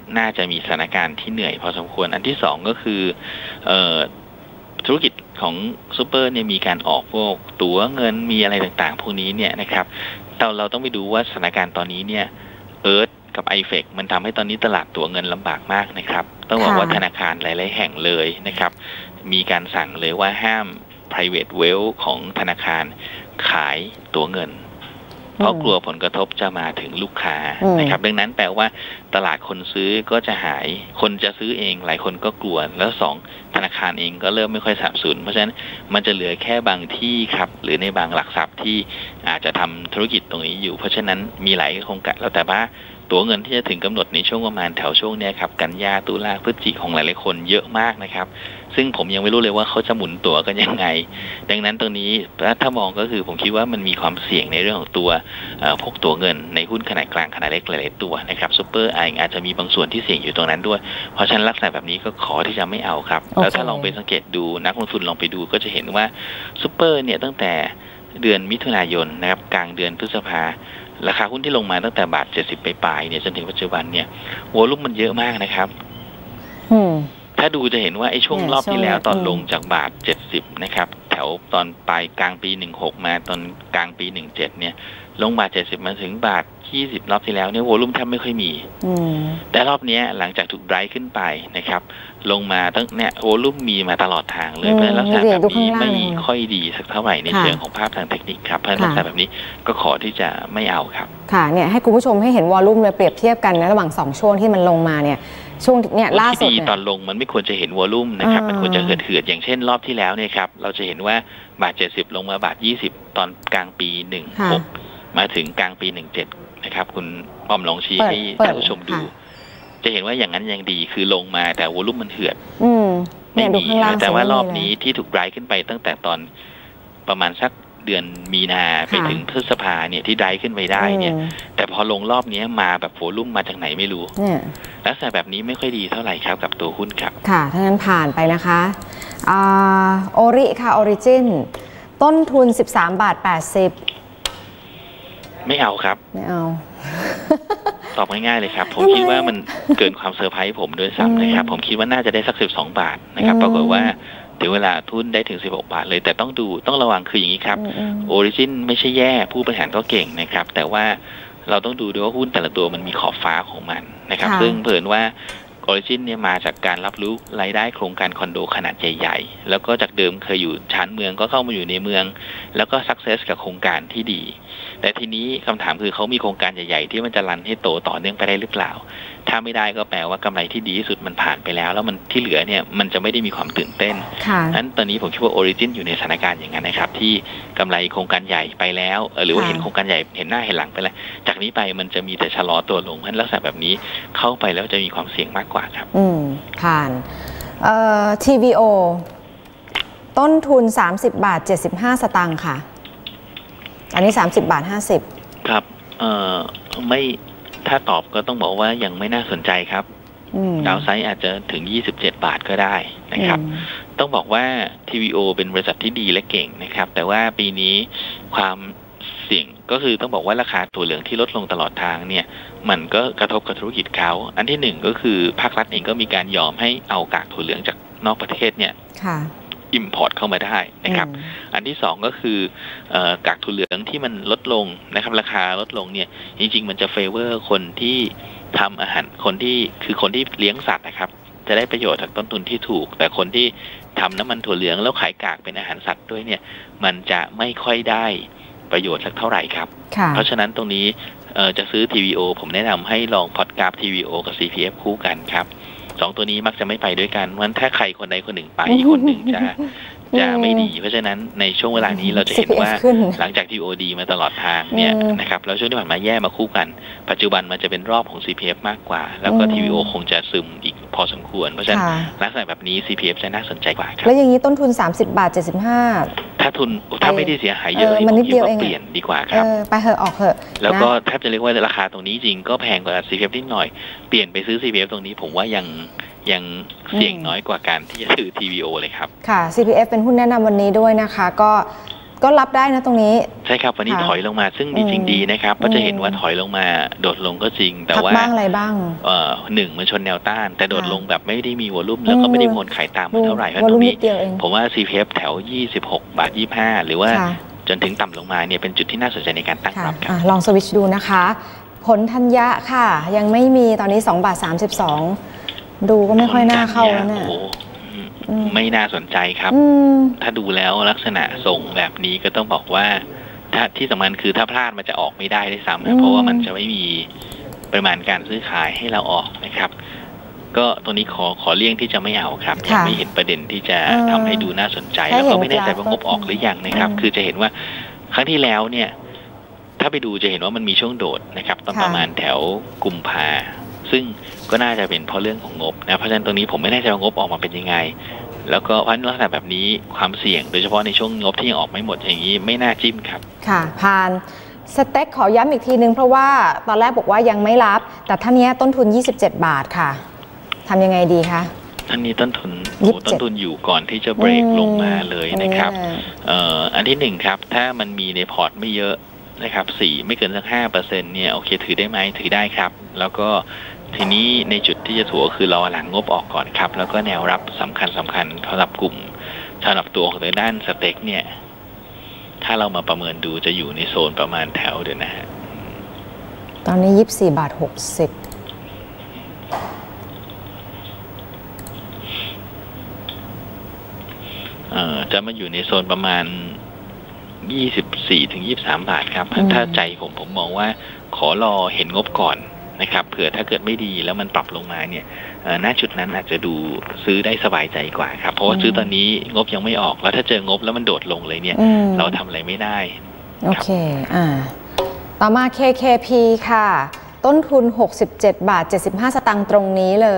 น่าจะมีสถานการณ์ที่เหนื่อยพอสมควรอันที่2ก็คือธุรกิจของซูเปอร์เนี่ยมีการออกพวกตั๋วเงินมีอะไรต่างๆพวกนี้เนี่ยนะครับเราต้องไปดูว่าสถานการณ์ตอนนี้เนี่ยเอิร์ธกับไอเฟกมันทำให้ตอนนี้ตลาดตั๋วเงินลำบากมากนะครับต้องบอกว่าธนาคารหลายๆแห่งเลยนะครับมีการสั่งเลยว่าห้าม private wealth ของธนาคารขายตั๋วเงินเพราะกลัวผลกระทบจะมาถึงลูกค้านะครับดังนั้นแปลว่าตลาดคนซื้อก็จะหายคนจะซื้อเองหลายคนก็กลัวแล้ว2ธนาคารเองก็เริ่มไม่ค่อยสนับสนุนเพราะฉะนั้นมันจะเหลือแค่บางที่ครับหรือในบางหลักทรัพย์ที่อาจจะทำธุรกิจตรงนี้อยู่เพราะฉะนั้นมีหลายโครงการแล้วแต่ว่าตั๋วเงินที่จะถึงกำหนดในช่วงประมาณแถวช่วงนี้ครับกันยาตุลาพฤศจิกของหลายๆคนเยอะมากนะครับซึ่งผมยังไม่รู้เลยว่าเขาจะหมุนตั๋วกันยังไงดังนั้นตรงนี้ถ้ามองก็คือผมคิดว่ามันมีความเสี่ยงในเรื่องของตัวพวกตั๋วเงินในหุ้นขนาดกลางขนาดเล็กหลายๆตัวนะครับซูเปอร์อาจจะมีบางส่วนที่เสี่ยงอยู่ตรงนั้นด้วยเพราะฉะนั้นลักษณะแบบนี้ก็ขอที่จะไม่เอาครับแล้วถ้าลองไปสังเกตดูนักลงทุนลองไปดูก็จะเห็นว่าซูเปอร์เนี่ยตั้งแต่เดือนมิถุนายนนะครับกลางเดือนพฤษภาราคาหุ้นที่ลงมาตั้งแต่บาท70ไปปลายเนี่ยจนถึงปัจจุบันเนี่ยวอลุ่มมันเยอะมากนะครับถ้าดูจะเห็นว่าไอ้ช่วงรอบที่แล้วตอนลงจากบาท70นะครับแถวตอนปลายกลางปี16มาตอนกลางปี17เนี่ยลงบาท70มาถึงบาท20รอบที่แล้วเนี่ยวอลุ่มแทบไม่ค่อยมีแต่รอบนี้หลังจากถูกไดรฟ์ขึ้นไปนะครับลงมาตั้งเนี่ยวอลุ่มมีมาตลอดทางเลยเพราะลักษณะแบบนี้ไม่ค่อยดีสักเท่าไหร่ในเชิงของภาพทางเทคนิคครับเพราะลักษณะแบบนี้ก็ขอที่จะไม่เอาครับค่ะเนี่ยให้คุณผู้ชมให้เห็นวอลุ่มเลยเปรียบเทียบกันนะระหว่าง2ช่วงที่มันลงมาเนี่ยช่วงเนี่ยล่าสุดเนี่ยตอนลงมันไม่ควรจะเห็นวอลุ่มนะครับมันควรจะเหือดอย่างเช่นรอบที่แล้วเนี่ยครับเราจะเห็นว่าบาท70ลงมาบาท20ตอนกลางปี16มาถึงกลางปี17นะครับคุณป้อมลองชี้ให้ท่านผู้ชมดูจะเห็นว่าอย่างนั้นยังดีคือลงมาแต่วอลุ่มมันเหือดไม่มีแต่ว่ารอบนี้ที่ถูกไดรฟ์ขึ้นไปตั้งแต่ตอนประมาณสักเดือนมีนาไปถึงพฤษภาเนี่ยที่ไดรฟ์ขึ้นไปได้เนี่ยแต่พอลงรอบนี้มาแบบวอลุ่มมาจากไหนไม่รู้ลักษณะแบบนี้ไม่ค่อยดีเท่าไหร่ครับกับตัวหุ้นครับค่ะถ้างั้นผ่านไปนะคะโอริค่ะออริจินต้นทุน13.80 บาทไม่เอาครับไม่เอาตอบง่ายๆเลยครับผมคิดว่ามันเกินความเซอร์ไพรส์ผมด้วยซ้ำนะครับผมคิดว่าน่าจะได้สัก12 บาทนะครับปรากฏว่าถึงเวลาทุนได้ถึง16 บาทเลยแต่ต้องระวังคืออย่างนี้ครับโอริจินไม่ใช่แย่ผู้บริหารก็เก่งนะครับแต่ว่าเราต้องดูด้วยว่าหุ้นแต่ละตัวมันมีขอบฟ้าของมันนะครับซึ่งเผอิญว่าออริจินเนี่ยมาจากการรับรู้รายได้โครงการคอนโดขนาดใหญ่ๆแล้วก็จากเดิมเคยอยู่ชานเมืองก็เข้ามาอยู่ในเมืองแล้วก็สักเซสกับโครงการที่ดีแต่ทีนี้คำถามคือเขามีโครงการใหญ่ๆที่มันจะรันให้โตต่อเนื่องไปได้หรือเปล่าถ้าไม่ได้ก็แปลว่ากำไรที่ดีที่สุดมันผ่านไปแล้วมันที่เหลือเนี่ยมันจะไม่ได้มีความตื่นเต้นนั้นตอนนี้ผมคิดว่าออริจินอยู่ในสถานการณ์อย่างนั้นนะครับที่กำไรโครงการใหญ่ไปแล้วหรือว่าเห็นโครงการใหญ่เห็นหน้าเห็นหลังไปแล้วจากนี้ไปมันจะมีแต่ชะลอตัวลงเพราะลักษณะแบบนี้เข้าไปแล้วจะมีความเสี่ยงมากกว่าครับผ่านTVO ต้นทุน30.75 บาทค่ะอันนี้30.50 บาทครับไม่ถ้าตอบก็ต้องบอกว่ายังไม่น่าสนใจครับดาวไซด์อาจจะถึง27 บาทก็ได้นะครับต้องบอกว่า TVO เป็นบริษัทที่ดีและเก่งนะครับแต่ว่าปีนี้ความเสี่ยงก็คือต้องบอกว่าราคาถั่วเหลืองที่ลดลงตลอดทางเนี่ยมันก็กระทบกับธุรกิจเขาอันที่1ก็คือภาครัฐเองก็มีการยอมให้เอากากถั่วเหลืองจากนอกประเทศเนี่ยอิมพอร์ตเข้ามาได้นะครับอันที่2ก็คือกากถั่วเหลืองที่มันลดลงนะครับราคาลดลงเนี่ยจริงๆมันจะเฟเวอร์คนที่ทำอาหารคนที่เลี้ยงสัตว์นะครับจะได้ประโยชน์จากต้นทุนที่ถูกแต่คนที่ทำน้ำมันถั่วเหลืองแล้วขายกากเป็นอาหารสัตว์ด้วยเนี่ยมันจะไม่ค่อยได้ประโยชน์สักเท่าไหร่ครับเพราะฉะนั้นตรงนี้จะซื้อ TVO ผมแนะนำให้ลองพอร์ตกราฟ TVO กับ CPF คู่กันครับ2ตัวนี้มักจะไม่ไปด้วยกันวันถ้าใครคนใดคนหนึ่งไปอีกคนหนึ่งจะไม่ดีเพราะฉะนั้นในช่วงเวลานี้เราจะเห็นว่าหลังจาก TOD มาตลอดทางเนี่ยนะครับแล้วช่วงที่ผ่านมาแย่มาคู่กันปัจจุบันมันจะเป็นรอบของ CPF มากกว่าแล้วก็ TVO คงจะซึมอีกพอสมควรเพราะฉะนั้นลักษณะแบบนี้ CPF จะน่าสนใจกว่าครับแล้วอย่างนี้ต้นทุน30.75 บาทถ้าไม่ได้เสียหายเยอะมันนิดเดียวเองเปลี่ยนดีกว่าครับไปเหอะออกเหอะแล้วก็แทบจะเรียกว่าราคาตรงนี้จริงก็แพงกว่า CPF นิดหน่อยเปลี่ยนไปซื้อ CPF ตรงนี้ผมว่ายังเสี่ยงน้อยกว่าการที่จะซื้อ TVO เลยครับค่ะ CPF เป็นหุ้นแนะนำวันนี้ด้วยนะคะก็ก็รับได้นะตรงนี้ใช่ครับวันนี้ถอยลงมาซึ่งจริงๆดีนะครับก็จะเห็นว่าถอยลงมาโดดลงก็จริงแต่ว่าบ้างอะไรบ้างหนึ่งมันชนแนวต้านแต่โดดลงแบบไม่ได้มีวอลุ่มแล้วก็ไม่ได้วนขายตามเท่าไหร่เพราะตรงนี้ผมว่า CPF แถว26.25 หรือว่าจนถึงต่ำลงมาเนี่ยเป็นจุดที่น่าสนใจในการตั้งรับครับลองสวิตช์ดูนะคะผลธัญญะค่ะยังไม่มีตอนนี้2.32 ดูก็ไม่ค่อยน่าเข้าแล้วเนี่ยไม่น่าสนใจครับถ้าดูแล้วลักษณะทรงแบบนี้ก็ต้องบอกว่าถ้าที่สำคัญคือถ้าพลาดมันจะออกไม่ได้ด้วยซ้ำนะเพราะว่ามันจะไม่มีปริมาณการซื้อขายให้เราออกนะครับก็ตรงนี้ขอเลี่ยงที่จะไม่เอาครับยังไม่เห็นประเด็นที่จะทำให้ดูน่าสนใจแล้วก็ไม่แน่ใจว่างบออกหรือยังนะครับคือจะเห็นว่าครั้งที่แล้วเนี่ยถ้าไปดูจะเห็นว่ามันมีช่วงโดดนะครับตอนประมาณแถวกุมภาซึ่งก็น่าจะเป็นเพราะเรื่องของงบนะเพราะฉะนั้นตรงนี้ผมไม่แน่ใจว่างบออกมาเป็นยังไงแล้วก็เพราะลักษณะแบบนี้ความเสี่ยงโดยเฉพาะในช่วงงบที่ยังออกไม่หมดอย่างนี้ไม่น่าจิ้มครับค่ะผ่านสเต็กขอย้ำอีกทีนึงเพราะว่าตอนแรกบอกว่ายังไม่รับแต่ท่านนี้ต้นทุน27 บาทค่ะทำยังไงดีคะท่านนี้ต้นทุนอยู่ก่อนที่จะเบรกลงมาเลยนะครับอันที่หนึ่งครับถ้ามันมีในพอร์ตไม่เยอะนะครับไม่เกินสัก 5% เนี่ยโอเคถือได้ไหมถือได้ครับแล้วก็ทีนี้ในจุดที่จะถัวคือรอหลังงบออกก่อนครับแล้วก็แนวรับสำคัญสำหรับกลุ่มสำหรับตัวของด้านสเต็กเนี่ยถ้าเรามาประเมินดูจะอยู่ในโซนประมาณแถวเดี๋ยวนะฮะตอนนี้24.60 บาทจะมาอยู่ในโซนประมาณ24-23 บาทครับถ้าใจผมมองว่าขอรอเห็นงบก่อนนะครับเผื่อถ้าเกิดไม่ดีแล้วมันปรับลงมาเนี่ยณจุดนั้นอาจจะดูซื้อได้สบายใจกว่าครับเพราะว่าซื้อตอนนี้งบยังไม่ออกแล้วถ้าเจองบแล้วมันโดดลงเลยเนี่ยเราทำอะไรไม่ได้โอเคต่อมา KKP ค่ะต้นทุน67.75 บาทตรงนี้เลย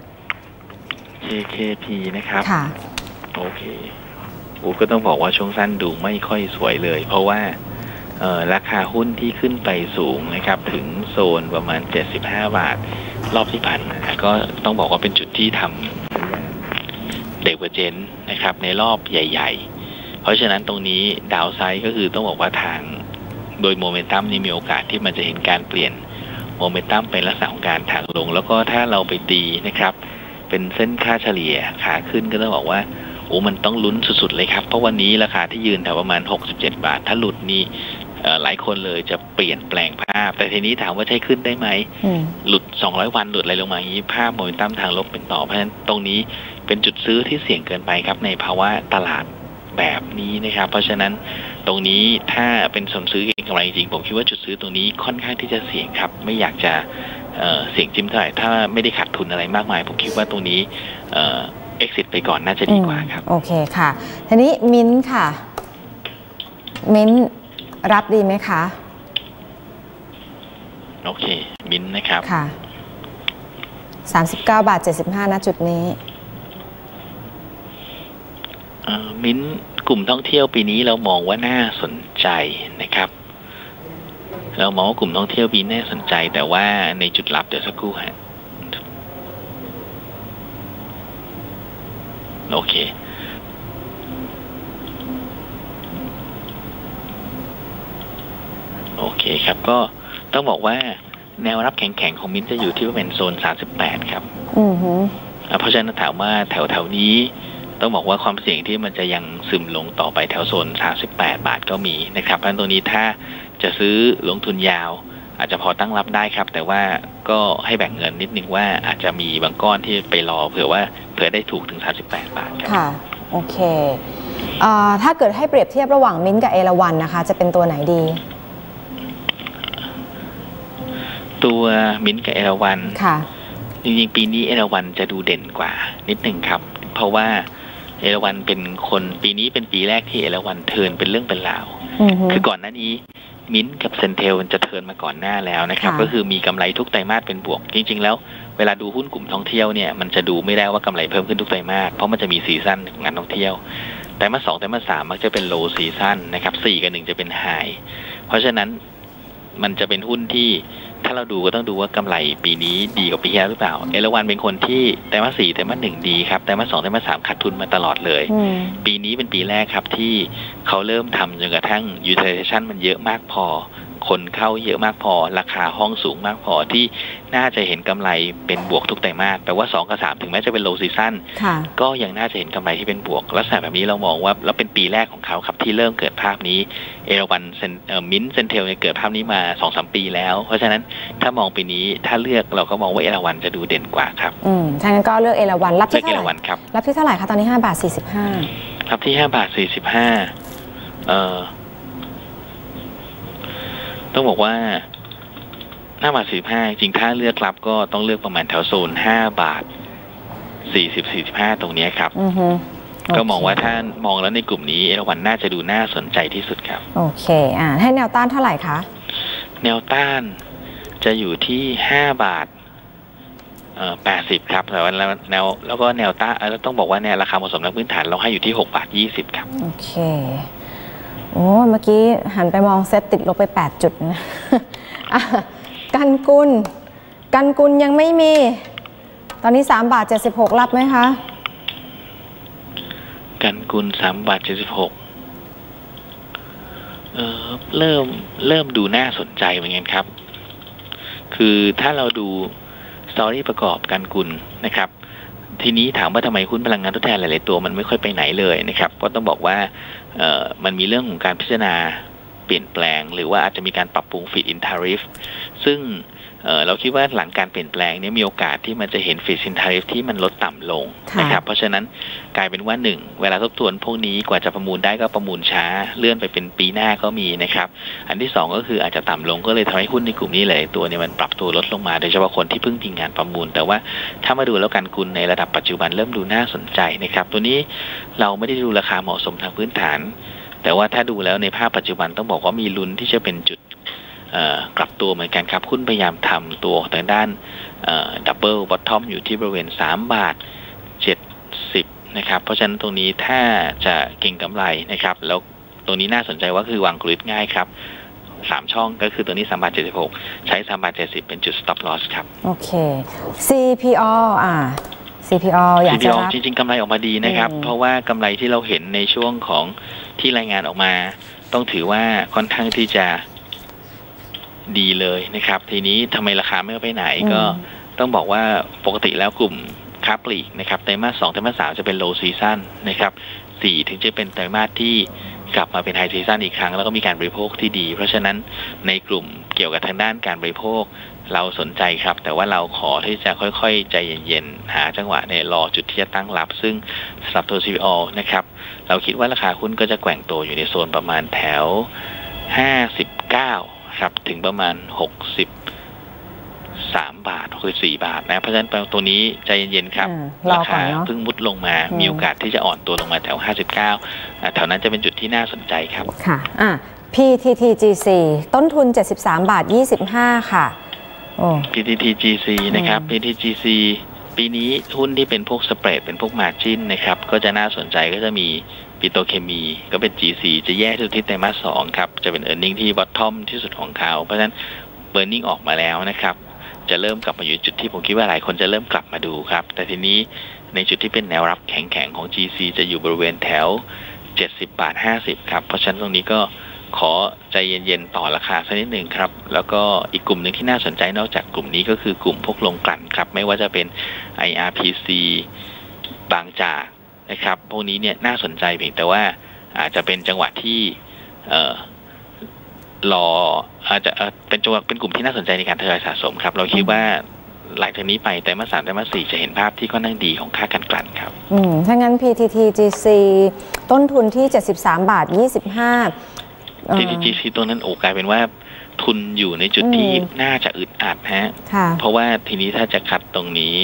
KKP นะครับค่ะโอเคก็ต้องบอกว่าช่วงสั้นดูไม่ค่อยสวยเลยเพราะว่าราคาหุ้นที่ขึ้นไปสูงนะครับถึงโซนประมาณ75 บาทรอบที่ผ่านมาก็ต้องบอกว่าเป็นจุดที่ทำเดเวอร์เจนนะครับในรอบใหญ่ๆเพราะฉะนั้นตรงนี้ดาวไซด์ก็คือต้องบอกว่าทางโดยโมเมนตัมนี่มีโอกาสที่มันจะเห็นการเปลี่ยนโมเมนตัมเป็นลักษณะของการทางลงแล้วก็ถ้าเราไปตีนะครับเป็นเส้นค่าเฉลี่ยขาขึ้นก็ต้องบอกว่ามันต้องลุ้นสุดๆเลยครับเพราะวันนี้ราคาที่ยืนแถวประมาณ67 บาทถ้าหลุดนี่หลายคนเลยจะเปลี่ยนแปลงภาพแต่ทีนี้ถามว่าใช้ขึ้นได้ไหมหลุด200 วันหลุดอะไรลงมาอย่างนี้ภาพโมเมนตัมทางลบเป็นต่อเพราะฉะนั้นตรงนี้เป็นจุดซื้อที่เสี่ยงเกินไปครับในภาวะตลาดแบบนี้นะครับเพราะฉะนั้นตรงนี้ถ้าเป็นส่วนซื้อเก็งกำไรจริงผมคิดว่าจุดซื้อตรงนี้ค่อนข้างที่จะเสี่ยงครับไม่อยากจะเสี่ยงจิ้มเท่าไหร่ถ้าไม่ได้ขาดทุนอะไรมากมายผมคิดว่าตรงนี้exit ไปก่อนน่าจะดีกว่าครับโอเคค่ะทีนี้มิ้นค่ะมิ้นรับดีไหมคะโอเคมิ้นนะครับค่ะ39.75 บาทณจุดนี้มิ้นกลุ่มท่องเที่ยวปีนี้เรามองว่าน่าสนใจนะครับเรามองว่ากลุ่มท่องเที่ยวปีน่าสนใจแต่ว่าในจุดรับเดี๋ยวสักครู่ฮะโอเคครับก็ต้องบอกว่าแนวรับแข็งๆของมิ้นจะอยู่ที่เป็นโซน38ครับเพราะฉะนั้นถามว่าแถวนี้ต้องบอกว่าความเสี่ยงที่มันจะยังซึมลงต่อไปแถวโซน38 บาทก็มีนะครับเพราะฉะนั้นตรงนี้ถ้าจะซื้อลงทุนยาวอาจจะพอตั้งรับได้ครับแต่ว่าก็ให้แบ่งเงินนิดนึงว่าอาจจะมีบางก้อนที่ไปรอเผื่อได้ถูกถึง38 บาทครับค่ะโอเคถ้าเกิดให้เปรียบเทียบระหว่างมิ้นกับเอราวัณนะคะจะเป็นตัวไหนดีตัวมิ้นกับเอราวัณจริงๆปีนี้เอราวัณจะดูเด่นกว่านิดนึงครับเพราะว่าเอราวัณเป็นคนปีนี้เป็นปีแรกที่เอราวัณเทิร์นเป็นเรื่องเป็นราวคือก่อนหน้านี้มิ้นกับเซนเทลจะเทิร์นมาก่อนหน้าแล้วนะครับก็คือมีกำไรทุกไตรมาสเป็นบวกจริงๆแล้วเวลาดูหุ้นกลุ่มท่องเที่ยวเนี่ยมันจะดูไม่ได้ว่ากำไรเพิ่มขึ้นทุกไตรมาสเพราะมันจะมีซีซั่นของงานท่องเที่ยวไตรมาส 2ไตรมาส 3มักจะเป็นโลซีซั่นนะครับ4 กับ 1จะเป็นไฮเพราะฉะนั้นมันจะเป็นหุ้นที่ถ้าาเราดูก็ต้องดูว่ากำไรปีนี้ดีกว่าปีที่แล้วหรือเปล่าเอราวัณเป็นคนที่ไตรมาส 4ไตรมาส 1ดีครับไตรมาส 2ไตรมาส 3ขาดทุนมาตลอดเลยปีนี้เป็นปีแรกครับที่เขาเริ่มทำจนกระทั่ง utilization มันเยอะมากพอคนเข้าเยอะมากพอราคาห้องสูงมากพอที่น่าจะเห็นกำไรเป็นบวกทุกไตรมาสแปลว่า2กับ3ถึงแม้จะเป็น low season ก็ยังน่าจะเห็นกำไรที่เป็นบวกลักษณะแบบนี้เรามองว่าแล้วเป็นปีแรกของเขาครับที่เริ่มเกิดภาพนี้เอราวัณมิ้นท์เซนเทลเนี่ยเกิดภาพนี้มา 2-3 ปีแล้วเพราะฉะนั้นถ้ามองปีนี้ถ้าเลือกเราก็มองว่าเอราวัณจะดูเด่นกว่าครับถ้างั้นก็เลือกเอราวัณรับที่เท่าไหร่รับที่เท่าไหร่คะตอนนี้5.45 รับที่5.45ต้องบอกว่า5.45จริงถ้าเลือกรับก็ต้องเลือกประมาณแถวโซน5.40-45ตรงนี้ครับก็มองว่าถ้ามองแล้วในกลุ่มนี้เอราวัณน่าจะดูน่าสนใจที่สุดครับโอเคให้แนวต้านเท่าไหร่คะแนวต้านจะอยู่ที่5.80ครับแต่ว่าแนวแล้วก็แนวต้านแล้วต้องบอกว่าเนี่ยราคาเหมาะสมและพื้นฐานเราให้อยู่ที่6.20ครับโอเคโอ้เมื่อกี้หันไปมองเซ็ตติดลบไป8จุดนะกันกุลยังไม่มีตอนนี้3.76รับไหมคะกันกุล3.76เริ่มดูน่าสนใจเหมือนกันครับคือถ้าเราดูสตอรี่ประกอบกันกุลนะครับทีนี้ถามว่าทำไมหุ้นพลังงานทดแทนหลายๆตัวมันไม่ค่อยไปไหนเลยนะครับก็ต้องบอกว่ามันมีเรื่องของการพิจารณาเปลี่ยนแปลงหรือว่าอาจจะมีการปรับปรุง feed-in tariff ซึ่งเราคิดว่าหลังการเปลี่ยนแปลงนี้มีโอกาสที่มันจะเห็น feed-in tariff ที่มันลดต่ำลงนะครับเพราะฉะนั้นกลายเป็นว่า1เวลาทบทวนพวกนี้กว่าจะประมูลได้ก็ประมูลช้าเลื่อนไปเป็นปีหน้าก็มีนะครับอันที่2ก็คืออาจจะต่ำลงก็เลยทำให้หุ้นในกลุ่มนี้หลายตัวเนี่ยมันปรับตัวลดลงมาโดยเฉพาะคนที่เพิ่งทิ้งงานประมูลแต่ว่าถ้ามาดูแล้วกันกุลในระดับปัจจุบันเริ่มดูน่าสนใจนะครับตัวนี้เราไม่ได้ดูราคาเหมาะสมทางพื้นฐานแต่ว่าถ้าดูแล้วในภาพปัจจุบันต้องบอกว่ามีลุ้นที่จะเป็นจุดกลับตัวเหมือนกันครับหุ้นพยายามทำตัวทางด้านดับเบิลบอททอมอยู่ที่บริเวณ3.70นะครับเพราะฉะนั้นตรงนี้ถ้าจะเก่งกำไรนะครับแล้วตรงนี้น่าสนใจว่าคือวางกลยุทธ์ง่ายครับ3ช่องก็คือตัวนี้3.76ใช้3.70เป็นจุด stop loss ครับโอเค CPO CPO อยากจะรับจริงๆกำไรออกมาดีนะครับเพราะว่ากำไรที่เราเห็นในช่วงของที่รายงานออกมาต้องถือว่าค่อนข้างที่จะดีเลยนะครับทีนี้ทำไมราคาไม่ไปไหนก็ต้องบอกว่าปกติแล้วกลุ่มค้าปลีกนะครับไตรมาส 2ไตรมาส 3จะเป็น low season นะครับ4ถึงจะเป็นไตรมาสที่กลับมาเป็น high season อีกครั้งแล้วก็มีการบริโภคที่ดีเพราะฉะนั้นในกลุ่มเกี่ยวกับทางด้านการบริโภคเราสนใจครับแต่ว่าเราขอที่จะค่อยๆใจเย็นๆหาจังหวะในรอจุดที่จะตั้งรับซึ่งสำหรับตัว CPO นะครับเราคิดว่าราคาหุ้นก็จะแกว่งตัวอยู่ในโซนประมาณแถว59ครับถึงประมาณ63 บาท64 บาทนะเพราะฉะนั้นตัวนี้ใจเย็นๆครับราคาเพิ่งมุดลงมามีโอกาสที่จะอ่อนตัวลงมาแถว59แถวนั้นจะเป็นจุดที่น่าสนใจครับค่ะPTTGC ต้นทุน73.25 ค่ะ PTTGC นะครับ PTTGC ปีนี้หุ้นที่เป็นพวกสเปรดเป็นพวกมาร์จิ้นนะครับก็จะน่าสนใจก็จะมีปิโตรเคมีก็เป็น GC จะแย่ที่สุดที่ไตรมาส 2ครับจะเป็น earning ที่ bottom ที่สุดของเขาเพราะฉะนั้น earning ออกมาแล้วนะครับจะเริ่มกลับมาอยู่จุดที่ผมคิดว่าหลายคนจะเริ่มกลับมาดูครับแต่ทีนี้ในจุดที่เป็นแนวรับแข็งๆของ GC จะอยู่บริเวณแถว70.50 ครับเพราะฉะนั้นตรงนี้ก็ขอใจเย็นๆต่อราคาสักนิดหนึ่งครับแล้วก็อีกกลุ่มหนึ่งที่น่าสนใจนอกจากกลุ่มนี้ก็คือกลุ่มพวกโรงกลั่นครับไม่ว่าจะเป็น IRPC บางจากนะครับพวกนี้เนี่ยน่าสนใจเพียงแต่ว่าอาจจะเป็นจังหวะที่รออาจจะเป็นจังหวะเป็นกลุ่มที่น่าสนใจในการทยอยสะสมครับเราคิดว่าหลังจากนี้ไปไตรมาส 3ไตรมาส 4จะเห็นภาพที่ค่อนข้างดีของค่าการกลั่นครับถ้างั้น PTTGC ต้นทุนที่73.25 PTTGC ตัวนั้นกลายเป็นว่าทุนอยู่ในจุดที่น่าจะอึดอัดฮะเพราะว่าทีนี้ถ้าจะคัดตรงนี้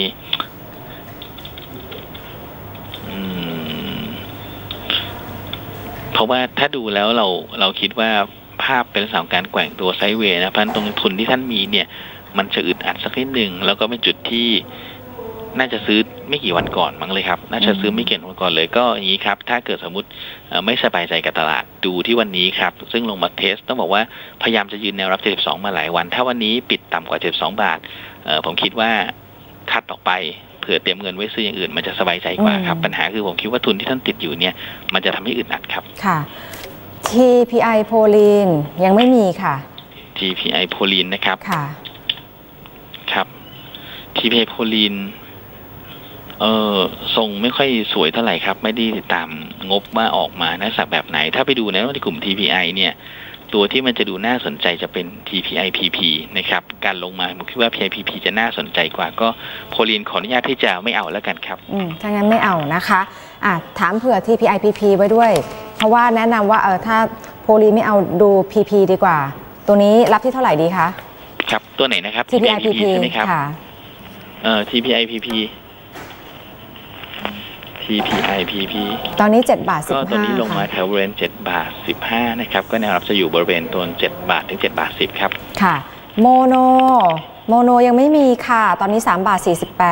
เพราะว่าถ้าดูแล้วเราคิดว่าภาพเป็นลักษณะการแกว่งตัวไซด์เวย์นะเพราะฉะนั้นตรงทุนที่ท่านมีเนี่ยมันจะอึดอัดสักนิดหนึ่งแล้วก็เป็นจุดที่น่าจะซื้อไม่กี่วันก่อนมั้งเลยครับน่าจะซื้อไม่กี่วันก่อนเลยก็อย่างนี้ครับถ้าเกิดสมมุติไม่สบายใจกับตลาดดูที่วันนี้ครับซึ่งลงมาเทสต้องบอกว่าพยายามจะยืนแนวรับ72มาหลายวันถ้าวันนี้ปิดต่ำกว่า72 บาทผมคิดว่าคัดออกไปเผื่อเตรียมเงินไว้ซื้ออย่างอื่นมันจะสบายใจกว่าครับปัญหาคือผมคิดว่าทุนที่ท่านติดอยู่เนี่ยมันจะทำให้อึดอัดครับค่ะ TPI โพลีนยังไม่มีค่ะ TPI โพลีนนะครับค่ะครับ TPI โพลีนทรงไม่ค่อยสวยเท่าไหร่ครับไม่ได้ติดตามงบว่าออกมานะสักแบบไหนถ้าไปดูในกลุ่ม TPI เนี่ยตัวที่มันจะดูน่าสนใจจะเป็น TPI PP นะครับการลงมาผมคิดว่า TPI PP จะน่าสนใจกว่าก็โพลีนขออนุญาตที่จะไม่เอาแล้วกันครับถ้างั้นไม่เอานะคะถามเผื่อ TPI PP ไว้ด้วยเพราะว่าแนะนำว่าถ้าโพลีนไม่เอาดู PP ดีกว่าตัวนี้รับที่เท่าไหร่ดีคะครับตัวไหนนะครับ TPI PP ใช่ไหมครับค่ะ TPI PP TPI PP ตอนนี้7 บาท 15 ก็ตอนนี้ลงมาแถวบริเวณ7 บาท 15นะครับก็แนวรับจะอยู่บริเวณตัว7 บาทถึง7 บาท 10ครับค่ะโมโนยังไม่มีค่ะตอนนี้3 บาท 48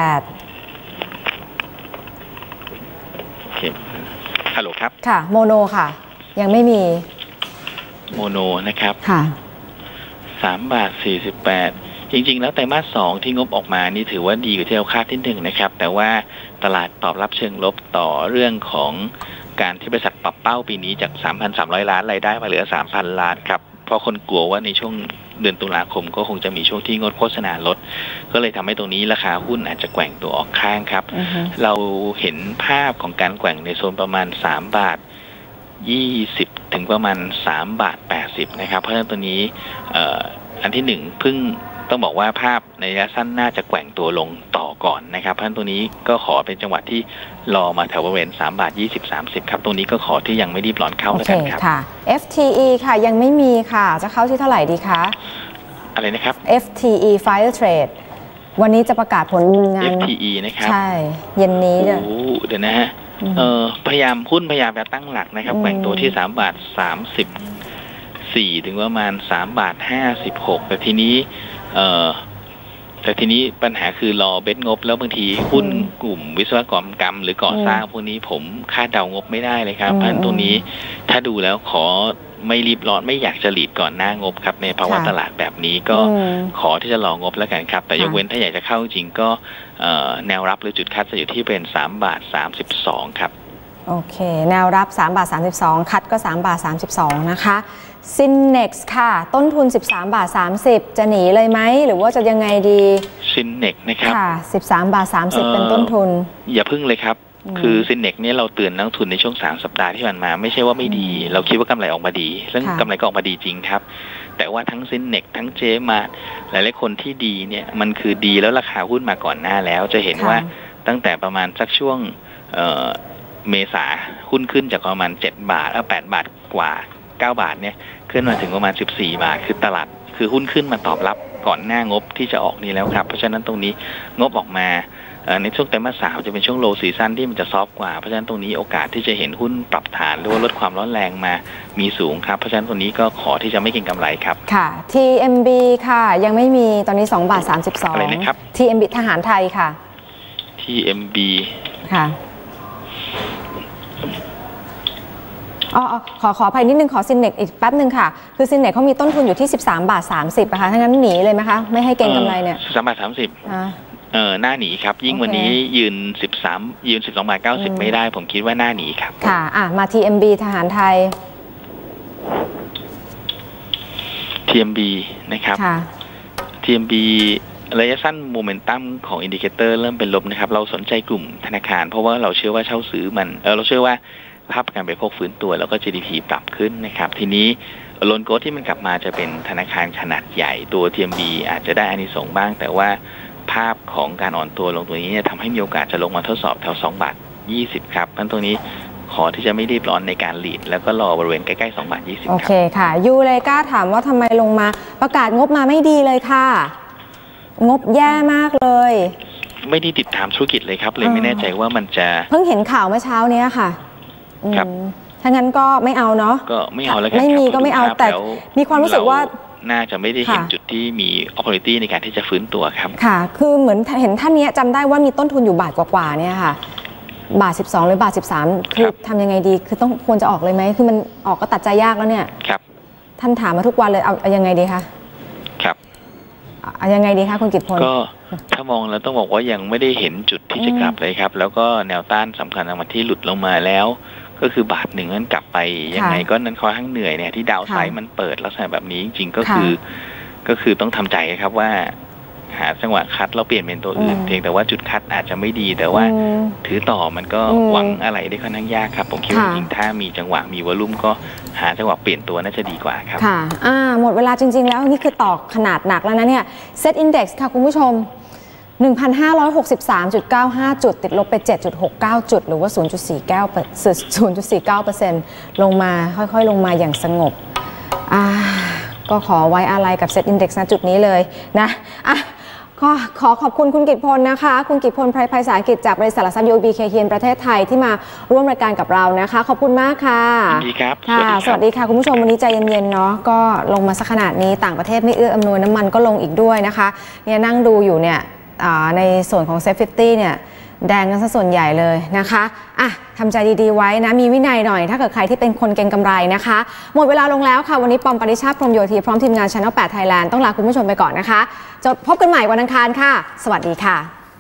โอเคฮัลโหลครับค่ะโมโนค่ะยังไม่มีโมโนนะครับค่ะ 3 บาท 48จริงๆแล้วไตรมาส 2ที่งบออกมานี่ถือว่าดีกว่าที่เราคาดนิดนึงนะครับแต่ว่าตลาดตอบรับเชิงลบต่อเรื่องของการที่บริษัทปรับเป้าปีนี้จาก 3,300 ล้านรายได้มาเหลือ 3,000 ล้านครับเพราะคนกลัวว่าในช่วงเดือนตุลาคมก็คงจะมีช่วงที่งดโฆษณาลดก็เลยทำให้ตรงนี้ราคาหุ้นอาจจะแกว่งตัวออกข้างครับเราเห็นภาพของการแกว่งในโซนประมาณ3 บาท 20ถึงประมาณ3 บาท 80นะครับเพราะฉะนั้นตัวนี้อันที่1เพิ่งต้องบอกว่าภาพในระยะสั้นน่าจะแกว่งตัวลงต่อก่อนนะครับเพราะฉะนั้นตัวนี้ก็ขอเป็นจังหวะที่รอมาแถวบริเวณ3 บาท 20-30ครับตรงนี้ก็ขอที่ยังไม่รีบร้อนเข้าแล้วกันครับค่ะ FTE ค่ะยังไม่มีค่ะจะเข้าที่เท่าไหร่ดีคะอะไรนะครับ FTE Fire Trade วันนี้จะประกาศผลงาน FTE นะครับใช่เย็นนี้เดี๋ยวนะฮะพยายามจะตั้งหลักนะครับแกว่งตัวที่3 บาท 34ถึงประมาณ3 บาท 56แต่ทีนี้ปัญหาคือรอเบ็ดงบแล้วบางทีหุ้นกลุ่มวิศวกรรมหรือก่อสร้างพวกนี้ผมคาดเดางบไม่ได้เลยครับเพราะฉะนั้นตรงนี้ถ้าดูแล้วขอไม่รีบร้อนไม่อยากจะหลีดก่อนหน้างบครับในภาวะตลาดแบบนี้ก็ขอที่จะรองบแล้วกันครับแต่ยกเว้นถ้าอยากจะเข้าจริงก็แนวรับหรือจุดคัดจะอยู่ที่เป็น3 บาท 32ครับโอเคแนวรับ3 บาท 32คัดก็3 บาท 32นะคะSynnex ค่ะต้นทุน13 บาท 30จะหนีเลยไหมหรือว่าจะยังไงดี Synnex นะครับค่ะ13 บาท 30เป็นต้นทุนอย่าพึ่งเลยครับคือ Synnex เนี่ยเราเตือนนักทุนในช่วง3 สัปดาห์ที่ผ่านมาไม่ใช่ว่าไม่ดีเราคิดว่ากำไรออกมาดีซึ่งกำไรก็ออกมาดีจริงครับแต่ว่าทั้ง Synnex ทั้ง J-Mart หลายๆคนที่ดีเนี่ยมันคือดีแล้วราคาหุ้นมาก่อนหน้าแล้วจะเห็นว่าตั้งแต่ประมาณสักช่วงเมษาหุ้นขึ้นจากประมาณ7 บาท8 บาทกว่า9 บาทเนี่ยขึ้นมาถึงประมาณ14 บาทคือตลาดคือหุ้นขึ้นมาตอบรับก่อนหน้างบที่จะออกนี้แล้วครับเพราะฉะนั้นตรงนี้งบออกมาในช่วงไตรมาส 3จะเป็นช่วงโลซีซั่นที่มันจะซอฟกว่าเพราะฉะนั้นตรงนี้โอกาสที่จะเห็นหุ้นปรับฐานหรือว่าลดความร้อนแรงมามีสูงครับเพราะฉะนั้นตรงนี้ก็ขอที่จะไม่เก็งกำไรครับค่ะ TMB ค่ะยังไม่มีตอนนี้2 บาท 32 อะไรนะครับ TMB ทหารไทยค่ะ TMB ค่ะขออภัยนิดนึงขอ Synnex อีกแป๊บนึงค่ะคือ Synnex เขามีต้นทุนอยู่ที่13 บาท 30นะคะถ้างั้นหนีเลยไหมคะไม่ให้เก็งกำไรเนี่ย 13 บาท 30หน้าหนีครับยิ่งวันนี้ยืน12 บาท 90ไม่ได้ผมคิดว่าหน้าหนีครับค่ะมา TMB ทหารไทย TMB นะครับTMB ระยะสั้นโมเมนตัมของอินดิเคเตอร์เริ่มเป็นลบนะครับเราสนใจกลุ่มธนาคารเพราะว่าเราเชื่อว่าเช่าซื้อมันเราเชื่อว่าภาพการบริโภคฟื้นตัวแล้วก็ GDP ปรับขึ้นนะครับทีนี้โลนโกรทที่มันกลับมาจะเป็นธนาคารขนาดใหญ่ตัว TMB อาจจะได้อานิสงส์บ้างแต่ว่าภาพของการอ่อนตัวลงตัวนี้เนี่ยทำให้มีโอกาสจะลงมาทดสอบแถว2 บาท 20ครับเพราะตรงนี้ขอที่จะไม่รีบร้อนในการหลีดแล้วก็รอบริเวณใกล้ๆ2 บาท 20 โอเคค่ะยูเลกาถามว่าทำไมลงมาประกาศงบมาไม่ดีเลยค่ะงบแย่มากเลยไม่ได้ติดตามธุรกิจเลยครับเลยไม่แน่ใจว่ามันจะเพิ่งเห็นข่าวเมื่อเช้านี้ค่ะถ้างั้นก็ไม่เอาเนาะก็ไม่เอาแล้วกันไม่มีก็ไม่เอาแต่มีความรู้สึกว่าน่าจะไม่ได้เห็นจุดที่มี opportunity ในการที่จะฟื้นตัวครับค่ะคือเหมือนเห็นท่านนี้จำได้ว่ามีต้นทุนอยู่บาทกว่าๆเนี่ยค่ะบาท12หรือบาท13คือทำยังไงดีคือต้องควรจะออกเลยไหมคือมันออกก็ตัดใจยากแล้วเนี่ยครับท่านถามมาทุกวันเลยเอายังไงดีคะครับเอายังไงดีคะคุณกิตพลก็ถ้ามองแล้วต้องบอกว่ายังไม่ได้เห็นจุดที่จะกลับเลยครับแล้วก็แนวต้านสำคัญมาที่หลุดลงมาแล้วก็คือบาทหนึ่งนั้นกลับไปยังไงก็นั้นค่อนข้างเหนื่อยเนี่ยที่ดาวไซด์มันเปิดลักษณะแบบนี้จริงๆก็คือต้องทำใจครับว่าหาจังหวะคัดเราเปลี่ยนเป็นตัวอื่นเพียงแต่ว่าจุดคัดอาจจะไม่ดีแต่ว่าถือต่อมันก็หวังอะไรได้ค่อนข้างยากครับผมคิดว่าจริงๆถ้ามีจังหวะมีวอลุ่มก็หาจังหวะเปลี่ยนตัวน่าจะดีกว่าครับค่ะหมดเวลาจริงๆแล้วนี่คือต่อขนาดหนักแล้วนะเนี่ยเซ็ตอินดี x ค่ะคุณผู้ชม 1,563.95 จุดติดลบไป 7.69 จุดหรือว่า 0.49% ลงมาค่อยๆลงมาอย่างสงบก็ขอไว้อาลัยกับเซ็ตอินดี x ณจุดนี้เลยนะก็ขอขอบคุณคุณกิตพลนะคะคุณกิตพลไพรสารกิจจากบริษัทหลักทรัพย์ UOB เคเคียนประเทศไทยที่มาร่วมรายการกับเรานะคะขอบคุณมากค่ะดีครับสวัสดีค่ะคุณผู้ชมวันนี้ใจเย็นๆเนาะก็ลงมาสักขนาดนี้ต่างประเทศไม่เอื้ออำนวยน้ำมันก็ลงอีกด้วยนะคะเนี่ยนั่งดูอยู่เนี่ยในส่วนของ Set 50 เนี่ยแดงกันซะส่วนใหญ่เลยนะคะทำใจดีๆไว้นะมีวินัยหน่อยถ้าเกิดใครที่เป็นคนเก็งกำไรนะคะหมดเวลาลงแล้วค่ะวันนี้ปอมปริชาติพรหมโยธีพร้อมทีมงาน Channel 8 Thailand ต้องลาคุณผู้ชมไปก่อนนะคะพบกันใหม่วันอังคารค่ะสวัสดีค่ะ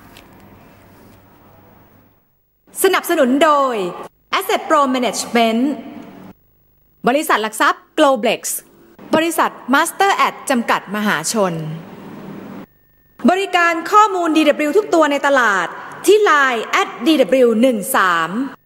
สนับสนุนโดย Asset Pro Management บริษัทหลักทรัพย์ Globlex บริษัท Master Ad จำกัดมหาชนบริการข้อมูล DW ทุกตัวในตลาดที่ Line @DW13